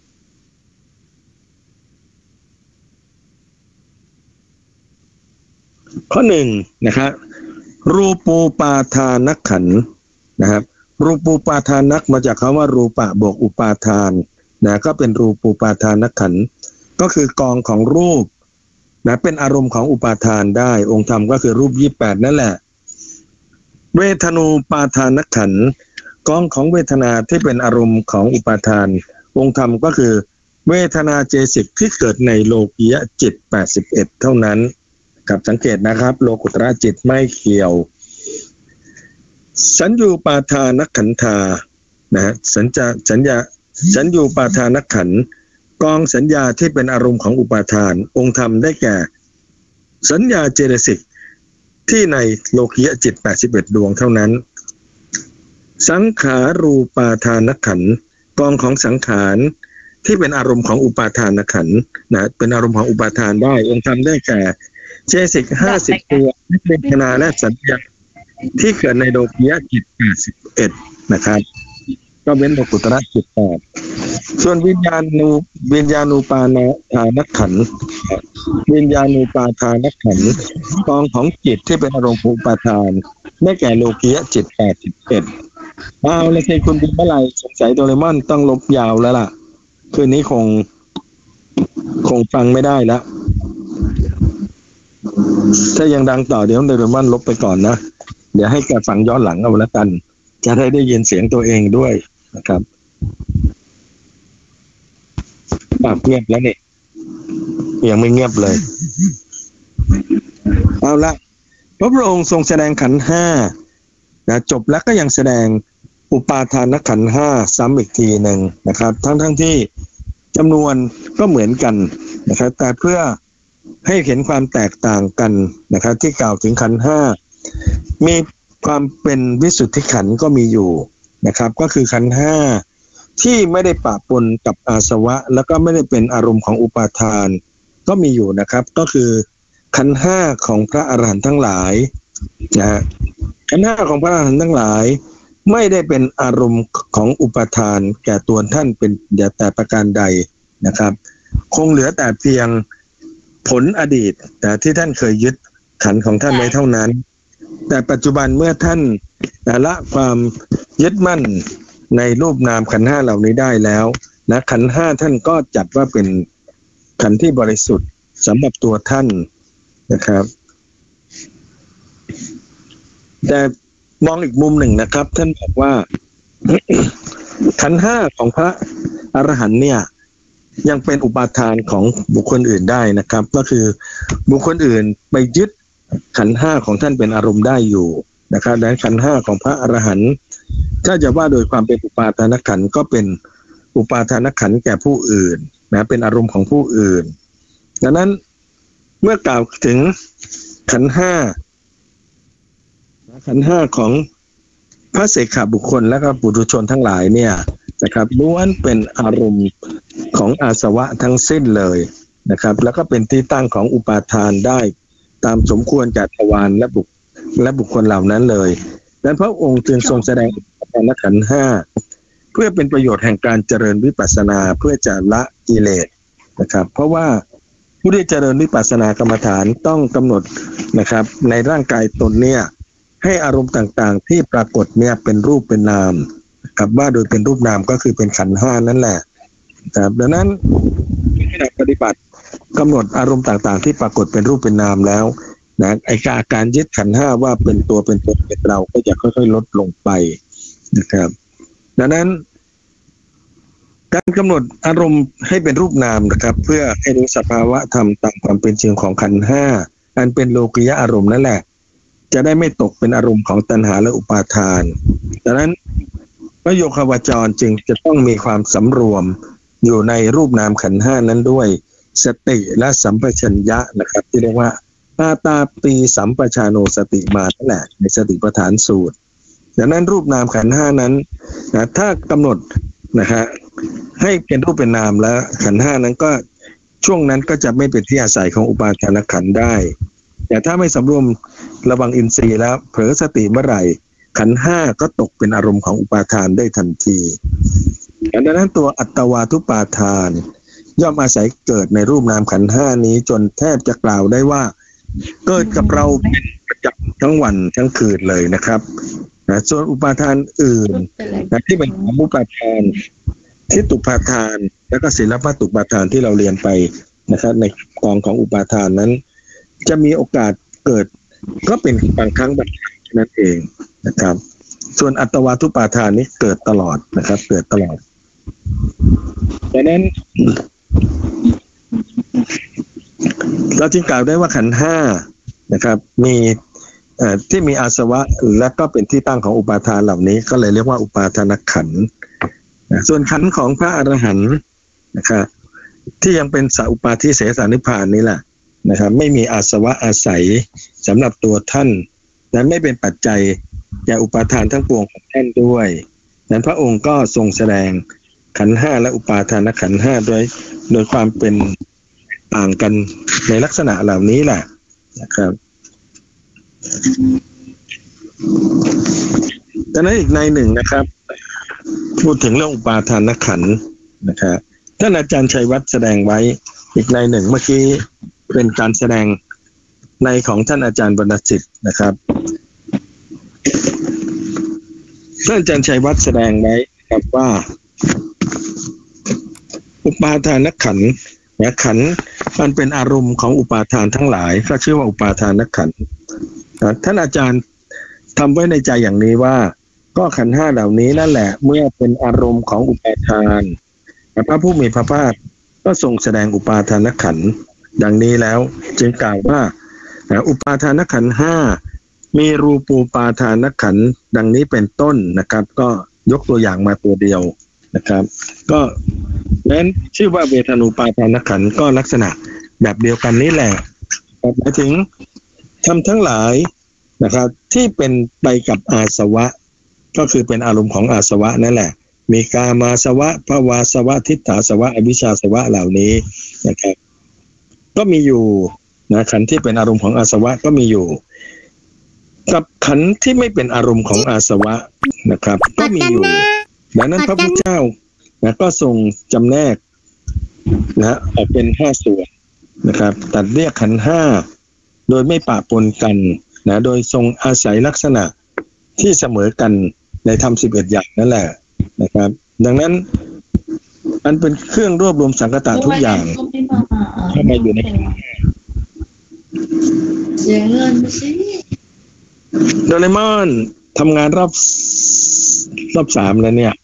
ข้อ1นะครับรูปูปาทานขันธ์นะครับรูปูปาทานักมาจากคำว่ารูปะบวกอุปาทานนะก็เป็นรูปูปาทานขันธ์ก็คือกองของรูปนะเป็นอารมณ์ของอุปาทานได้องค์ธรรมก็คือรูป28นั่นแหละเวทนูปาทานขันธ์กองของเวทนาที่เป็นอารมณ์ของอุปาทานองค์ธรรมก็คือเวทนาเจสิกที่เกิดในโลกียะจิต81เท่านั้นกับสังเกตนะครับโลกุตระจิตไม่เกี่ยวสัญญูปาทานขันธานะสัญญูปาทานขันธ์กองสัญญาที่เป็นอารมณ์ของอุปาทานองค์ธรรมได้แก่สัญญาเจตสิกที่ในโลกียะจิต81ดวงเท่านั้นสังขารูปาทานขันธ์กองของสังขารที่เป็นอารมณ์ของอุปาทานขันธ์นะเป็นอารมณ์ของอุปาทานได้องค์ธรรมได้แก่เจตสิก50ตัวเวทนาและสัญญาที่เกิดในโลกียะจิต81นะครับก็เว้นโลกุตระจิต8ส่วนวิญญาณูปาทานขันธ์วิญญาณูปาทานขันธ์กองของจิตที่เป็นอารมณ์อุปาทานได้แก่โลกียะจิต81เอาเลยใครคุณเป็นเมื่อไหร่สงสัยโดเรมอนต้องลบยาวแล้วล่ะคืนนี้คงฟังไม่ได้แล้วถ้ายังดังต่อเดี๋ยวโดเรมอนลบไปก่อนนะเดี๋ยวให้แกฟังย้อนหลังเอาละกันจะได้ยินเสียงตัวเองด้วยนะครับเงียบแล้วเนี่ยยังไม่เงียบเลยเอาละพระองค์ทรงแสดงขันธ์ห้านะจบแล้วก็ยังแสดงอุปาทานขันธ์ห้าซ้ำอีกทีหนึ่งนะครับทั้งที่จำนวนก็เหมือนกันนะครับแต่เพื่อให้เห็นความแตกต่างกันนะครับที่กล่าวถึงขันธ์ห้ามีความเป็นวิสุทธิขันธ์ก็มีอยู่นะครับก็คือขันธ์ห้าที่ไม่ได้ปะปนกับอาสวะแล้วก็ไม่ได้เป็นอารมณ์ของอุปาทานก็มีอยู่นะครับก็คือขันธ์ห้าของพระอรหันต์ทั้งหลายนะขันธ์ห้าของพระอรหันต์ทั้งหลายไม่ได้เป็นอารมณ์ของอุปาทานแก่ตัวท่านเป็นแต่ประการใดนะครับคงเหลือแต่เพียงผลอดีตแต่ที่ท่านเคยยึดขันธ์ของท่านไว้เท่านั้นแต่ปัจจุบันเมื่อท่านละความยึดมั่นในรูปนามขันธ์ห้าเหล่านี้ได้แล้วนะขันธ์ห้าท่านก็จัดว่าเป็นขันธ์ที่บริสุทธิ์สำหรับตัวท่านนะครับแต่มองอีกมุมหนึ่งนะครับท่านบอกว่า ขันธ์ห้าของพระอรหันต์เนี่ยยังเป็นอุปาทานของบุคคลอื่นได้นะครับก็คือบุคคลอื่นไปยึดขันธ์ห้าของท่านเป็นอารมณ์ได้อยู่นะครับดังนั้นขันธ์ห้าของพระอรหันต์ถ้าจะว่าโดยความเป็นอุปาทานขันธ์ก็เป็นอุปาทานขันธ์แก่ผู้อื่นนะเป็นอารมณ์ของผู้อื่นดังนั้นเมื่อกล่าวถึงขันธ์ห้าของพระเสขบุคคลและก็ปุถุชนทั้งหลายเนี่ยนะครับล้วนเป็นอารมณ์ของอาสวะทั้งสิ้นเลยนะครับแล้วก็เป็นที่ตั้งของอุปาทานได้ตามสมควรแก่ทวารและบุคคลเหล่านั้นเลยดังนั้นพระองค์จึงทรงแสดงอุปาทานขันธ์ห้าเพื่อเป็นประโยชน์แห่งการเจริญวิปัสสนาเพื่อจะละกิเลสนะครับเพราะว่าผู้ที่เจริญวิปัสสนากรรมฐานต้องกำหนดนะครับในร่างกายตนเนี่ยให้อารมณ์ต่างๆที่ปรากฏเนี่ยเป็นรูปเป็นนามครับว่าโดยเป็นรูปนามก็คือเป็นขันธ์ห้านั่นแหละครับดังนั้นขณะปฏิบัติกำหนดอารมณ์ต่างๆที่ปรากฏเป็นรูปเป็นนามแล้วนะไอ้การยึดขันธ์ห้าว่าเป็นตัวเป็นตนเป็นเราก็จะค่อยๆลดลงไปนะครับดังนั้นการกำหนดอารมณ์ให้เป็นรูปนามนะครับเพื่อให้รู้สภาวะธรรมตามความเป็นจริงของขันธ์ห้าอันเป็นโลกิยะอารมณ์นั่นแหละจะได้ไม่ตกเป็นอารมณ์ของตัณหาและอุปาทานดังนั้นพระโยคาวจรจึงจะต้องมีความสำรวมอยู่ในรูปนามขันธ์ห้านั้นด้วยสติและสัมปชัญญะนะครับที่เรียกว่าอาตาปีสัมปชาโนสติมานั่นแหละในสติปัฏฐานสูตรดังนั้นรูปนามขันธ์ห้านั้นนะถ้ากำหนดนะฮะให้เป็นรูปเป็นนามแล้วขันธ์ห้านั้นก็ช่วงนั้นก็จะไม่เป็นที่อาศัยของอุปาทานขันธ์ได้แต่ถ้าไม่สำรวมระวังอินทรีย์แล้วเผลอสติเมื่อไหร่ขันธ์ห้าก็ตกเป็นอารมณ์ของอุปาทานได้ทันทีดังนั้นตัวอัตตวาทุปาทานย่อมอาศัยเกิดในรูปนามขันธ์ห้านี้จนแทบจะกล่าวได้ว่าเกิดกับเราเป็นประจำทั้งวันทั้งคืนเลยนะครับส่วนอุปาทานอื่นที่เป็นอุปาทานทิฏฐุปาทานแล้วก็ศีลพัตตุปาทานที่เราเรียนไปนะครับในกองของอุปาทานนั้นจะมีโอกาสเกิดก็เป็นบางครั้งบางครั้งนั่นเองนะครับส่วนอัตวาทุปาทานนี้เกิดตลอดนะครับเกิดตลอดดังนั้นเราจึงกล่าวได้ว่าขันธ์ห้านะครับมีที่มีอาสวะและก็เป็นที่ตั้งของอุปาทานเหล่านี้ก็เลยเรียกว่าอุปาทานขันธ์ส่วนขันธ์ของพระอรหันต์นะครับที่ยังเป็นสัพปาทิเสสนิพพานนี่แหละนะครับไม่มีอาสวะอาศัยสำหรับตัวท่านและไม่เป็นปัจจัยแก่อุปาทานทั้งปวงของท่านด้วยนั้นพระองค์ก็ทรงแสดงขันธ์ห้าและอุปาทานขันธ์ห้าโดยความเป็นต่างกันในลักษณะเหล่านี้แหละนะครับดังนั้นอีกในหนึ่งนะครับพูดถึงเรื่องอุปาทานขันธ์นะครับท่านอาจารย์ชัยวัฒน์แสดงไว้อีกในหนึ่งเมื่อกี้เป็นการแสดงในของท่านอาจารย์บรรณสิทธิ์นะครับท่านอาจารย์ชัยวัฒน์แสดงไว้ครับว่าอุปาทานขันธ์ขันธ์มันเป็นอารมณ์ของอุปาทานทั้งหลายก็ชื่อว่าอุปาทานขันธ์ท่านอาจารย์ทำไว้ในใจอย่างนี้ว่าก็ขันธ์ห้าเหล่านี้นั่นแหละเมื่อเป็นอารมณ์ของอุปาทานพระผู้มีพระภาคก็ทรงแสดงอุปาทานขันธ์ดังนี้แล้วจึงกล่าวว่าอุปาทานขันธ์ห้ามีรูปูปาทานขันธ์ดังนี้เป็นต้นนะครับก็ยกตัวอย่างมาตัวเดียวนะครับก็นั้นชื่อว่าเวทนูปาทานขันธ์ก็ลักษณะแบบเดียวกันนี้แหละหมายถึงทำทั้งหลายนะครับที่เป็นไปกับอาสวะก็คือเป็นอารมณ์ของอาสวะนั่นแหละมีกามาสวะภวาสวะทิฏฐาสวะอวิชชาสวะเหล่านี้นะครับก็มีอยู่นะขันธ์ที่เป็นอารมณ์ของอาสวะก็มีอยู่กับขันธ์ที่ไม่เป็นอารมณ์ของอาสวะนะครับก็มีอยู่ดังนั้นพระพุทธเจ้านะก็ทรงจำแนกนะออกเป็น5ส่วนนะครับตัดเรียกขันธ์ห้าโดยไม่ปะปนกันนะโดยทรงอาศัยลักษณะที่เสมอกันในธรรม11อย่างนั่นแหละนะครับดังนั้นมันเป็นเครื่องรวบรวมสังคตะทุกอย่างเข้ามาอยู่ในเสียเงินสิโดเรมอนทำงานรอบ3แล้วเนี่ย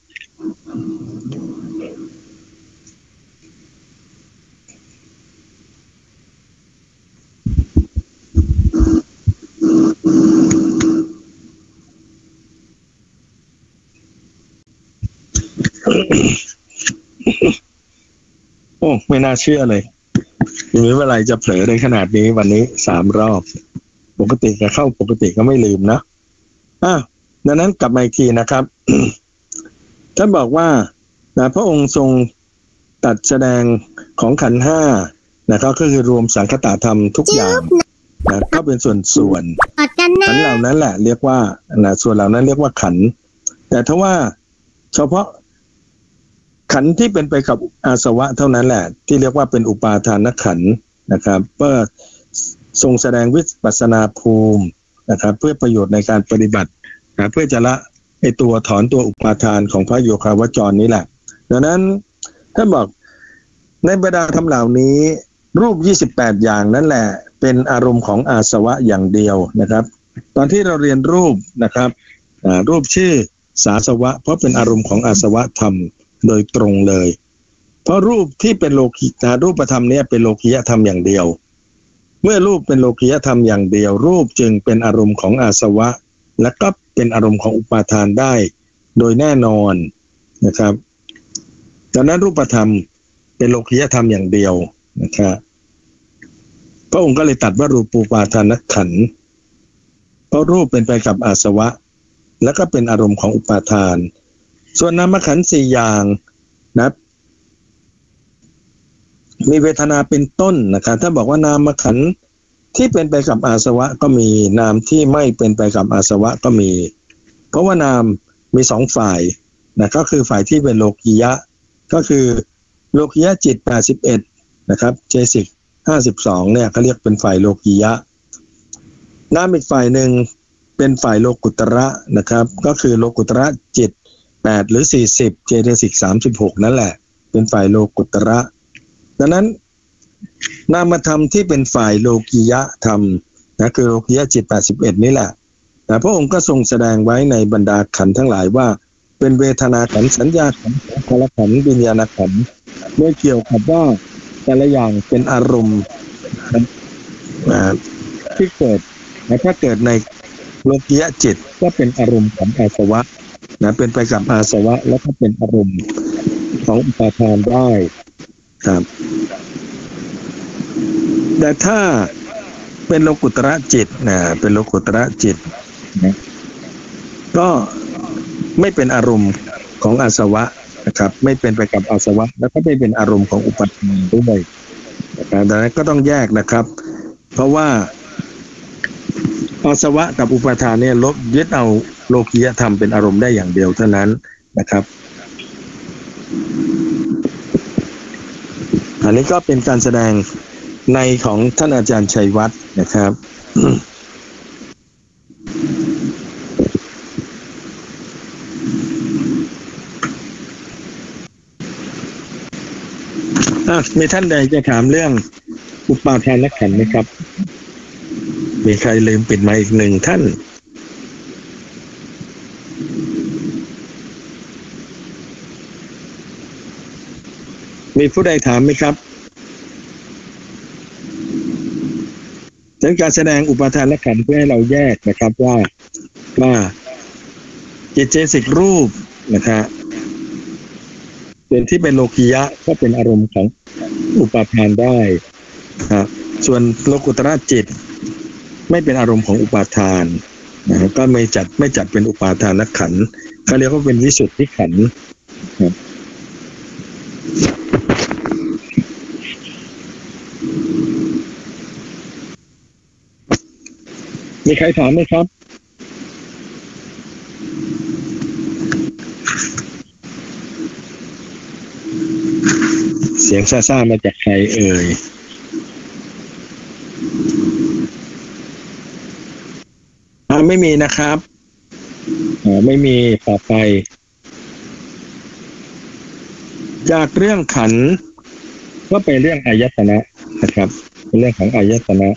โอ้ไม่น่าเชื่อเลยมีเวลาจะเผลอในขนาดนี้วันนี้3 รอบปกติก็เข้าปกติก็ไม่ลืมนะดังนั้นกลับมาอีกทีนะครับ ท่านบอกว่าพระองค์ทรงตัดแสดงของขันธ์ห้านะครับก็คือรวมสังคตธรรมทุกอย่างก็เป็นส่วนขันธ์เหล่านั้นแหละเรียกว่าส่วนเหล่านั้นเรียกว่าขันธ์แต่ถ้าว่าเฉพาะขันธ์ที่เป็นไปกับอาสวะเท่านั้นแหละที่เรียกว่าเป็นอุปาทานขันธ์นะครับเพื่อทรงแสดงวิปัสสนาภูมินะครับเพื่อประโยชน์ในการปฏิบัติเพื่อจะละไอตัวถอนตัวอุปาทานของพระโยคาวจรนี้แหละดังนั้นท่านบอกในบรรดาธรรมเหล่านี้รูป28อย่างนั่นแหละเป็นอารมณ์ของอาสวะอย่างเดียวนะครับตอนที่เราเรียนรูปนะครับรูปชื่อสาสวะเพราะเป็นอารมณ์ของอาสวะธรรมโดยตรงเลยเพราะรูปที่เป็นโลกิยรูปธรรมเนี่ยเป็นโลกิยธรรมอย่างเดียวเมื่อรูปเป็นโลกิยธรรมอย่างเดียวรูปจึงเป็นอารมณ์ของอาสวะและก็เป็นอารมณ์ของอุปาทานได้โดยแน่นอนนะครับดังนั้นรูปธรรมเป็นโลกิยธรรมอย่างเดียวนะครับพระองค์ก็เลยตัดว่ารูปูปาทานขันธ์เพราะรูปเป็นไปกับอาสวะและก็เป็นอารมณ์ของอุปาทานส่วนนามขันธ์4อย่างนะมีเวทนาเป็นต้นนะครับถ้าบอกว่านามขันธ์ที่เป็นไปกับอาสวะก็มีนามที่ไม่เป็นไปกับอาสวะก็มีเพราะว่านามมี2ฝ่ายนะก็คือฝ่ายที่เป็นโลกิยะก็คือโลกิยะจิต81นะครับเจสิก52เนี่ยเขาเรียกเป็นฝ่ายโลกิยะนามอีกฝ่ายหนึ่งเป็นฝ่ายโลกุตระนะครับก็คือโลกุตระจิต8หรือ40เจสิก36นั่นแหละเป็นฝ่ายโลกุตระดังนั้นนามธรรมที่เป็นฝ่ายโลกิยะธรรมนะคือโลกิยะจิต81นี่แหละแต่พระองค์ก็ทรงแสดงไว้ในบรรดาขันธ์ทั้งหลายว่าเป็นเวทนาขันธ์สัญญาขันธ์สังขารขันธ์วิญญาณขันธ์โดยเกี่ยวกับว่าแต่ละอย่างเป็นอารมณ์ที่เกิดถ้าเกิดในโลกิยะจิตก็เป็นอารมณ์ของอาสวะนะเป็นไปกับอาสวะแล้วก็เป็นอารมณ์ของอุปาทานได้ครับแต่ถ้าเป็นโลกุตระจิตเป็นโลกุตระจิตนะก็ไม่เป็นอารมณ์ของอาสวะนะครับไม่เป็นไปกับอาสวะแล้วก็ไม่เป็นอารมณ์ของอุปาทานด้วยดังนั้นก็ต้องแยกนะครับเพราะว่าอาสวะกับอุปาทานเนี่ยลบยึดเอาโลกิยธรรมเป็นอารมณ์ได้อย่างเดียวเท่านั้นนะครับอันนี้ก็เป็นการแสดงในของท่านอาจารย์ชัยวัฒน์นะครับมีท่านใดจะถามเรื่องอุปาทานขันธ์ไหมครับมีใครลืมปิดไมค์อีก1ท่านมีผู้ใดถามไหมครับถึงการแสดงอุปาทานขันธ์เพื่อให้เราแยกนะครับว่าจิตเจสิกรูปนะครับเป็นที่เป็นโลกิยะก็เป็นอารมณ์ของอุปาทานได้ครับส่วนโลกุตระจิตไม่เป็นอารมณ์ของอุปาทานนะก็ไม่จัดเป็นอุปาทานขันธ์เขาเรียกว่าเป็นวิสุทธิขันธ์มีใครถามไหมครับเสียงซ่าๆมาจากใครเอ่ยไม่มีนะครับไม่มีต่อไปจากเรื่องขันธ์ก็เป็นเรื่องอายตนะนะครับเป็นเรื่องของอายตนะ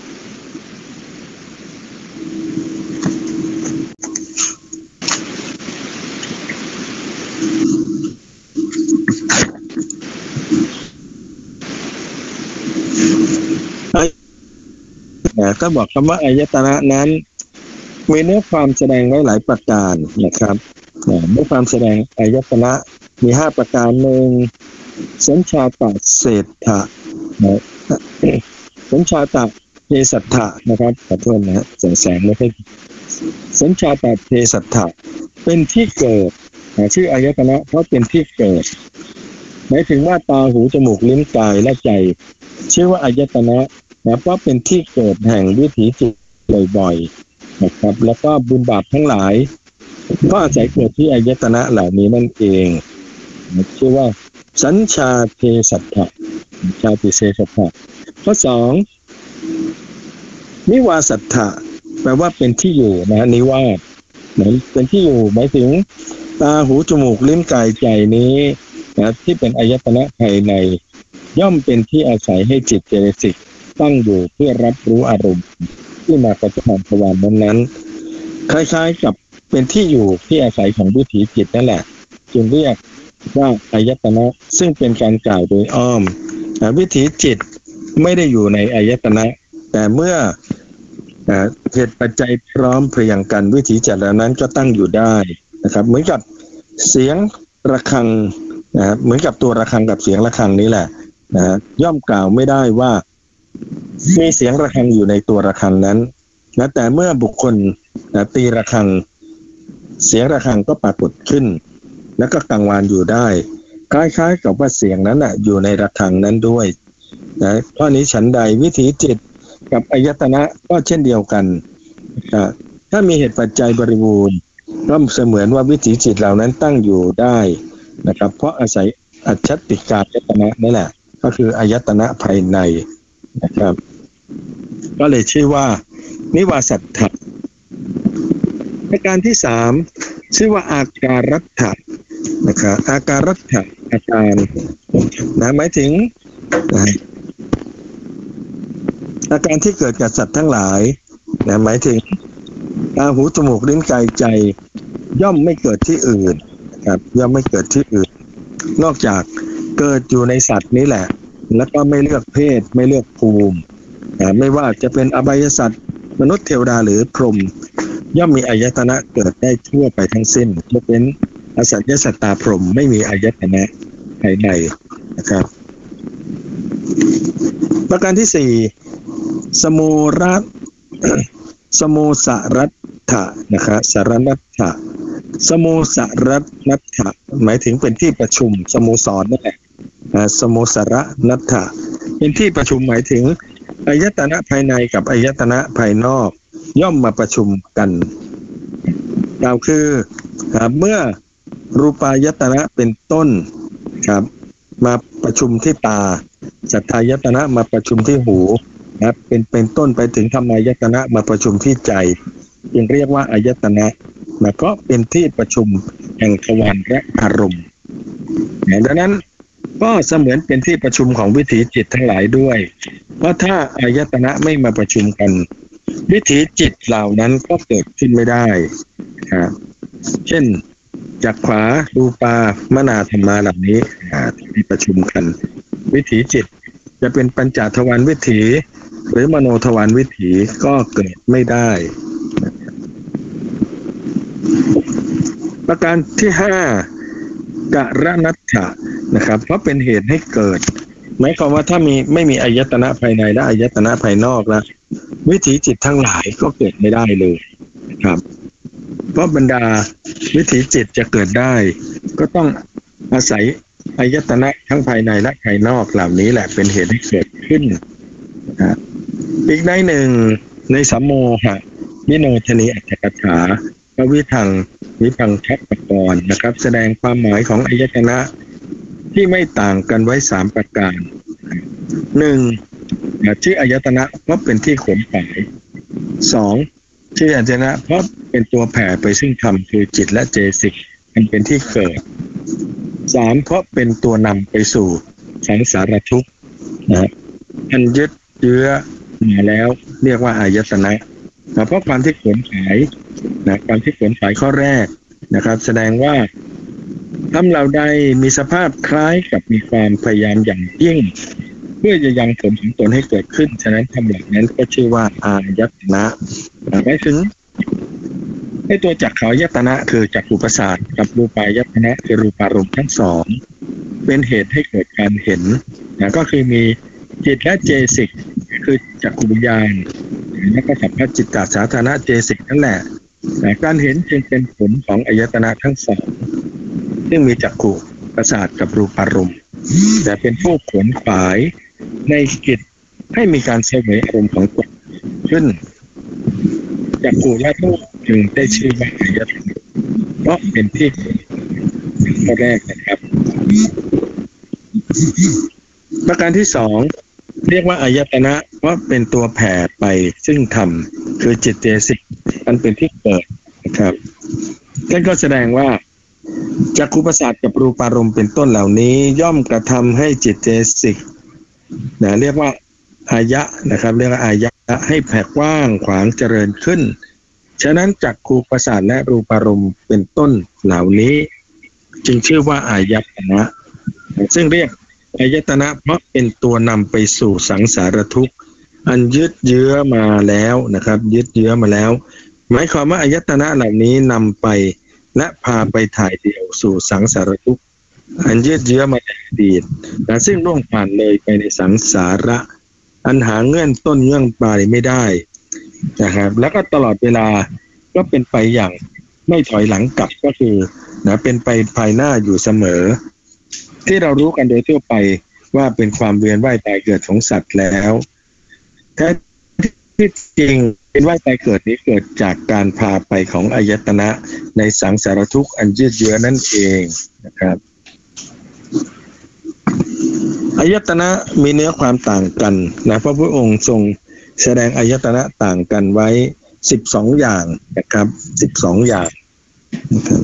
ก็บอกคำว่าอายตนะนั้นมีเนื้อความแสดงไว้หลายประการนะครับเนื้อความแสดงอายตนะมี5ประการ1สัญชาตเศรษฐะสัญชาตเยสัทธะนะครับขอโทษนะแสงไม่ค่อยสัญชาตเทสัทธะเป็นที่เกิดชื่ออายตนะเพราะเป็นที่เกิดหมายถึงว่าตาหูจมูกลิ้นกายและใจชื่อว่าอายตนะเพราะเป็นที่เกิดแห่งวิถีจิตบ่อยๆนะครับแล้วก็บุญบาปทั้งหลายก็อาศัยเกิดที่อายตนะเหล่านี้นั่นเองชื่อว่าสัญชาเทสัทธะชาติเทสัทธะข้อ2นิวาสัทธะแปลว่าเป็นที่อยู่นะนิวาสเป็นที่อยู่หมายถึงตาหูจมูกลิ้นกายใจนี้นะที่เป็นอายตนะภายในย่อมเป็นที่อาศัยให้จิตเจตสิกตั้งอยู่เพื่อรับรู้อารมณ์ที่มากระทบทวารนั้นๆคล้ายๆกับเป็นที่อยู่ที่อาศัยของวิถีจิตนั่นแหละจึงเรียกว่าอายตนะซึ่งเป็นการกล่าวโดยอ้อมวิถีจิตไม่ได้อยู่ในอายตนะแต่เมื่อเหตุปัจจัยพร้อมเพรียงกันวิถีจิตเหล่านั้นก็ตั้งอยู่ได้นะครับเหมือนกับเสียงระฆังนะเหมือนกับตัวระฆังกับเสียงระฆังนี้แหละนะย่อมกล่าวไม่ได้ว่ามีเสียงระฆังอยู่ในตัวระฆังนั้นนะแต่เมื่อบุคคลตีระฆังเสียงระฆังก็ปรากฏขึ้นแล้วก็กังวานอยู่ได้คล้ายๆกับว่าเสียงนั้นอยู่ในระฆังนั้นด้วยนะเพราะนี้ฉันใดวิถีจิตกับอายตนะก็เช่นเดียวกันถ้ามีเหตุปัจจัยบริบูรณ์ก็เสมือนว่าวิถีจิตเหล่านั้นตั้งอยู่ได้นะครับเพราะอาศัยอัจฉติกายตนะนั่นแหละก็คืออายตนะภายในนะครับก็เลยชื่อว่านิวาสัทธะประการที่3ชื่อว่าอาการัตถะนะครับอาการัตถะอาการนะหมายถึงอาการที่เกิดกับสัตว์ทั้งหลายนะหมายถึงตาหูจมูกลิ้นกายใจย่อมไม่เกิดที่อื่นครับย่อมไม่เกิดที่อื่นนอกจากเกิดอยู่ในสัตว์นี้แหละแล้วก็ไม่เลือกเพศไม่เลือกภูมิไม่ว่าจะเป็นอบายสัตว์มนุษย์เทวดาหรือพรหมย่อมมีอายตนะเกิดได้ทั่วไปทั้งสิ้นยกเว้นอสัญญสัตตาพรหมไม่มีอายตนะภายในนะครับประการที่4สมุสรัตถะนะครับสารนัตถะสมุสรัตนัตถะหมายถึงเป็นที่ประชุมสโมสรนั่นแหละสมุสรนัตถะเป็นที่ประชุมหมายถึงอายตนะภายในกับอายตนะภายนอกย่อมมาประชุมกันกล่าวคือเมื่อรูปายตนะเป็นต้นครับมาประชุมที่ตาสัทธายตนะมาประชุมที่หูนะเป็นต้นไปถึงธรรมายตนะมาประชุมที่ใจจึงเรียกว่าอายตนะนะก็เป็นที่ประชุมแห่งทวารและอารมณ์ดังนั้นก็เสมือนเป็นที่ประชุมของวิถีจิตทั้งหลายด้วยเพราะถ้าอายตนะไม่มาประชุมกันวิถีจิตเหล่านั้นก็เกิดขึ้นไม่ได้เช่นจักขวารูปามนาธรรมาเหล่านี้ที่ประชุมกันวิถีจิตจะเป็นปัญจทวารวิถีหรือมโนทวารวิถีก็เกิดไม่ได้ประการที่5กะระนัตถะนะครับเพราะเป็นเหตุให้เกิดหมายความว่าถ้าไม่มีอายตนะภายในและอายตนะภายนอกแล้ววิถีจิตทั้งหลายก็เกิดไม่ได้เลยครับเพราะบรรดาวิถีจิตจะเกิดได้ก็ต้องอาศัยอายตนะทั้งภายในและภายนอกเหล่านี้แหละเป็นเหตุให้เกิดขึ้นอีกในหนึ่งในสัมโมหะวิโนทนีอัตถกถาพระวิพังคัปปกรณ์นะครับแสดงความหมายของอายตนะที่ไม่ต่างกันไว้3ประการ 1. ชื่ออายตนะเพราะเป็นที่ขนขวาย 2. ชื่ออายตนะเพราะเป็นตัวแผ่ไปซึ่งธรรมคือจิตและเจสิกมันเป็นที่เกิด 3. เพราะเป็นตัวนำไปสู่สังสารทุกข์อันยึดเยื้อมาแล้วเรียกว่าอายตนะเพราะความที่ขนขวายความที่ขนขวายข้อแรกนะครับแสดงว่าธรรมเหล่าใดมีสภาพคล้ายกับมีความพยายามอย่างยิ่งเพื่อจะยังผลของตนให้เกิดขึ้นฉะนั้นธรรมเหล่านั้นก็ชื่อว่าอายตนะหมายถึงให้ตัวจักขายตนะคือจักขุประสาทกับรูปายตนะคือรูปารมณ์ทั้งสองเป็นเหตุให้เกิดการเห็นก็คือมีจิตและเจสิกคือจักขุวิญญาณและก็สัพพจิตตสาธารณเจสิกนั่นแหละแต่การเห็นจึงเป็นผลของอายตนะทั้งสองซึ่งมีจักขุประสาทกับรูปารมณ์แต่เป็นผู้ขวนขวายในกิจให้มีการเสวยอารมณ์ของตนขึ้นจักขุและรูปจึงได้ชื่อว่าอายตนะเพราะเป็นที่ข้อแรกนะครับประการที่สองเรียกว่าอายตนะเพราะเป็นตัวแผ่ไปซึ่งธรรมคือจิตเจสิกอันเป็นที่เกิดนะครับนั่นก็แสดงว่าจักขุประสาทกับรูปารมณ์เป็นต้นเหล่านี้ย่อมกระทำให้จิตเจสิกเรียกว่าอายะนะครับเรียกว่าอายะให้แผ่กว้างขวางเจริญขึ้นฉะนั้นจักขุประสาทและรูปารมณ์เป็นต้นเหล่านี้จึงชื่อว่าอายตนะซึ่งเรียกอายตนะเพราะเป็นตัวนำไปสู่สังสารทุกข์อันยืดเยื้อมาแล้วนะครับยืดเยื้อมาแล้วหมายความว่าอายตนะเหล่านี้นำไปและพาไปถ่ายเดี่ยวสู่สังสารทุกข์อันยืดเยื้อมาในอดีตซึ่งล่วงผ่านเลยไปในสังสาระอันหาเงื่อนต้นเงื่อนปลายไม่ได้นะครับแล้วก็ตลอดเวลาก็เป็นไปอย่างไม่ถอยหลังกลับก็คือเป็นไปภายหน้าอยู่เสมอที่เรารู้กันโดยทั่วไปว่าเป็นความเวียนว่ายตายเกิดของสัตว์แล้วแท้ที่จริงเป็นว่ายตายเกิดนี้เกิดจากการพาไปของอายตนะในสังสารทุกข์อันยืดเยื้อนั่นเองนะครับอายตนะมีเนื้อความต่างกันนะพระพุทธองค์ทรงแสดงอายตนะต่างกันไว้12อย่างนะครับ12อย่างนะครับ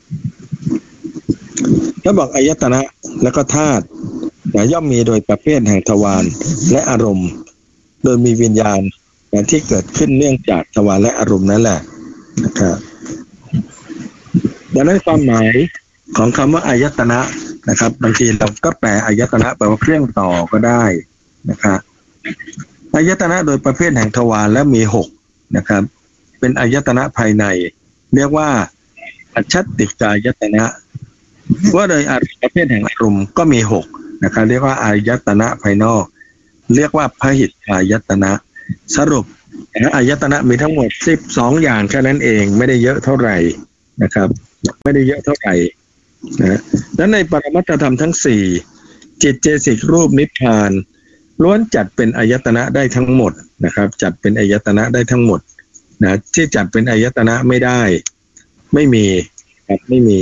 ถ้าบอกอายตนะแล้วก็ธาตุย่อมมีโดยประเภทแห่งทวารและอารมณ์โดยมีวิญญาณที่เกิดขึ้นเนื่องจากทวารและอารมณ์นั่นแหละนะครับดังนั้นความหมายของคำว่าอายตนะนะครับบางทีเราก็แปลอายตนะแปลว่าเครื่องต่อก็ได้นะครับอายตนะโดยประเภทแห่งทวารและมี6นะครับเป็นอายตนะภายในเรียกว่าอัจฉติกายตนะว่าโดยประเภทแห่งอารมณ์ก็มี6นะครับเรียกว่าอายตนะภายนอกเรียกว่าพหิทธายตนะสรุปอายตนะมีทั้งหมด12อย่างแค่นั้นเองไม่ได้เยอะเท่าไหร่นะครับไม่ได้เยอะเท่าไหร่นะและในปรมัตถธรรมทั้ง4จิตเจสิกรูปนิพพานล้วนจัดเป็นอายตนะได้ทั้งหมดนะครับจัดเป็นอายตนะได้ทั้งหมดนะที่จัดเป็นอายตนะไม่ได้ไม่มีครับไม่มี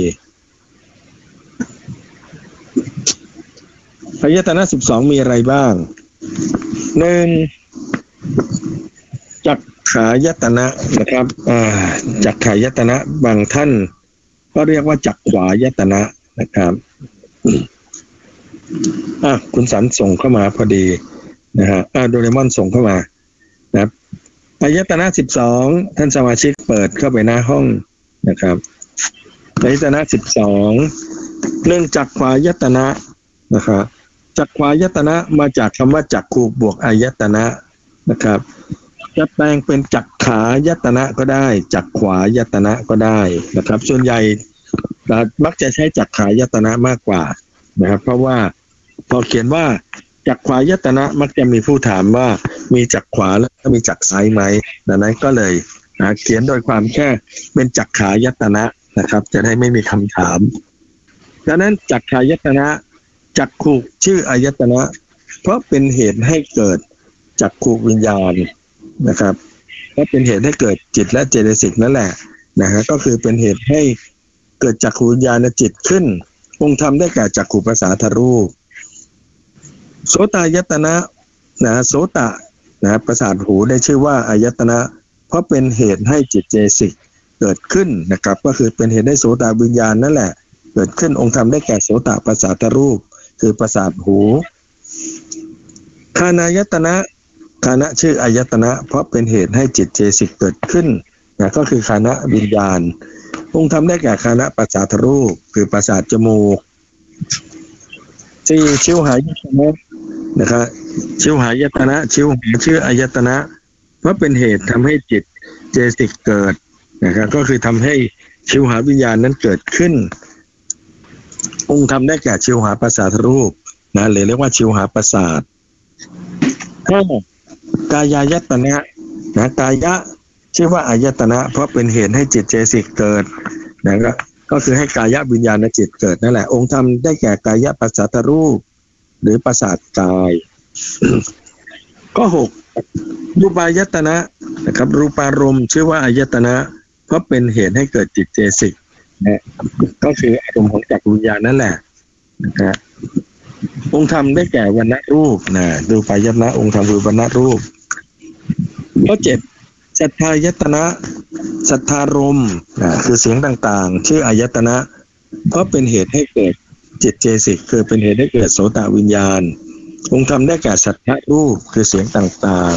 อายตนะ12มีอะไรบ้าง1จักขายตนะนะครับจักขายตนะบางท่านก็เรียกว่าจักขวายตนะนะครับคุณสันส่งเข้ามาพอดีนะฮะโดเรมอนส่งเข้ามานะครับอายตนะ12ท่านสมาชิกเปิดเข้าไปหน้าห้องนะครับอายตนะ12เรื่องจักขวายตนะนะครับจักขวายตนะมาจากคำว่าจักขุบวกอายตนะนะครับจะแปลงเป็นจักขายตนะก็ได้จักขวายตนะก็ได้นะครับส่วนใหญ่มักจะใช้จักขายตนะมากกว่านะครับเพราะว่าพอเขียนว่าจักขวายตนะมักจะมีผู้ถามว่ามีจักขวาแล้วมีจักซ้ายไหมดังนั้นก็เลยเขียนโดยความแค่เป็นจักขายตนะนะครับจะได้ไม่มีคำถามดังนั้นจักขายตนะจักขุชื่ออายตนะเพราะเป็นเหตุให้เกิดจักขุวิญญาณนะครับเพราะเป็นเหตุให้เกิดจิตและเจตสิกนั่นแหละนะฮะก็คือเป็นเหตุให้เกิดจักขุวิญญาณจิตขึ้นองค์ธรรมได้แก่จักขุประสาทรูปโสตายตนะโสตะประสาทหูได้ชื่อว่าอายตนะเพราะเป็นเหตุให้จิตเจสิกเกิดขึ้นนะครับก็คือเป็นเหตุให้โสตวิญญาณนั่นแหละเกิดขึ้นองค์ธรรมได้แก่โสตประสาทรูปคือประสาทหูคานายตนะคานะชื่ออายตนะเพราะเป็นเหตุให้จิตเจสิกเกิดขึ้นก็คือคานะวิญญาณองค์ธรรมได้แก่คานะประสาทรูปคือประสาทจมูกชิวหายตนะนะครับชิวหายตนะชิวหาชื่ออายตนะเพราะเป็นเหตุทำให้จิตเจสิกเกิดนะครับก็คือทำให้ชิวหาวิญญาณนั้นเกิดขึ้นองค์ธรรมได้แก่ชิวหาประสาทรูปหรือเรียกว่าชิวหาประสาทกายายตนะนะกายะชื่อว่าอายตนะเพราะเป็นเหตุให้จิตเจสิกเกิดนะก็คือให้กายะวิญญาณจิตเกิดนั่นแหละองค์ธรรมได้แก่กายะปัสสัทธรูปหรือประสาทกาย ก็6รูปายตนะนะครับรูปารมณ์ชื่อว่าอายตนะเพราะเป็นเหตุให้เกิดจิตเจสิกนะก็คืออารมณ์ของจักรวิญญาณนั่นแหละนะองค์ธรรมได้แก่วรรณรูปนะรูปายตนะองค์ธรรมคือวรรณรูปข้อ7สัทธายตนะสัทธารมณ์คือเสียงต่างๆชื่ออายตนะเพราะเป็นเหตุให้เกิดจิตเจสิกคือเป็นเหตุให้เกิดโสตวิญญาณองค์ธรรมได้แก่สัทธารูปคือเสียงต่าง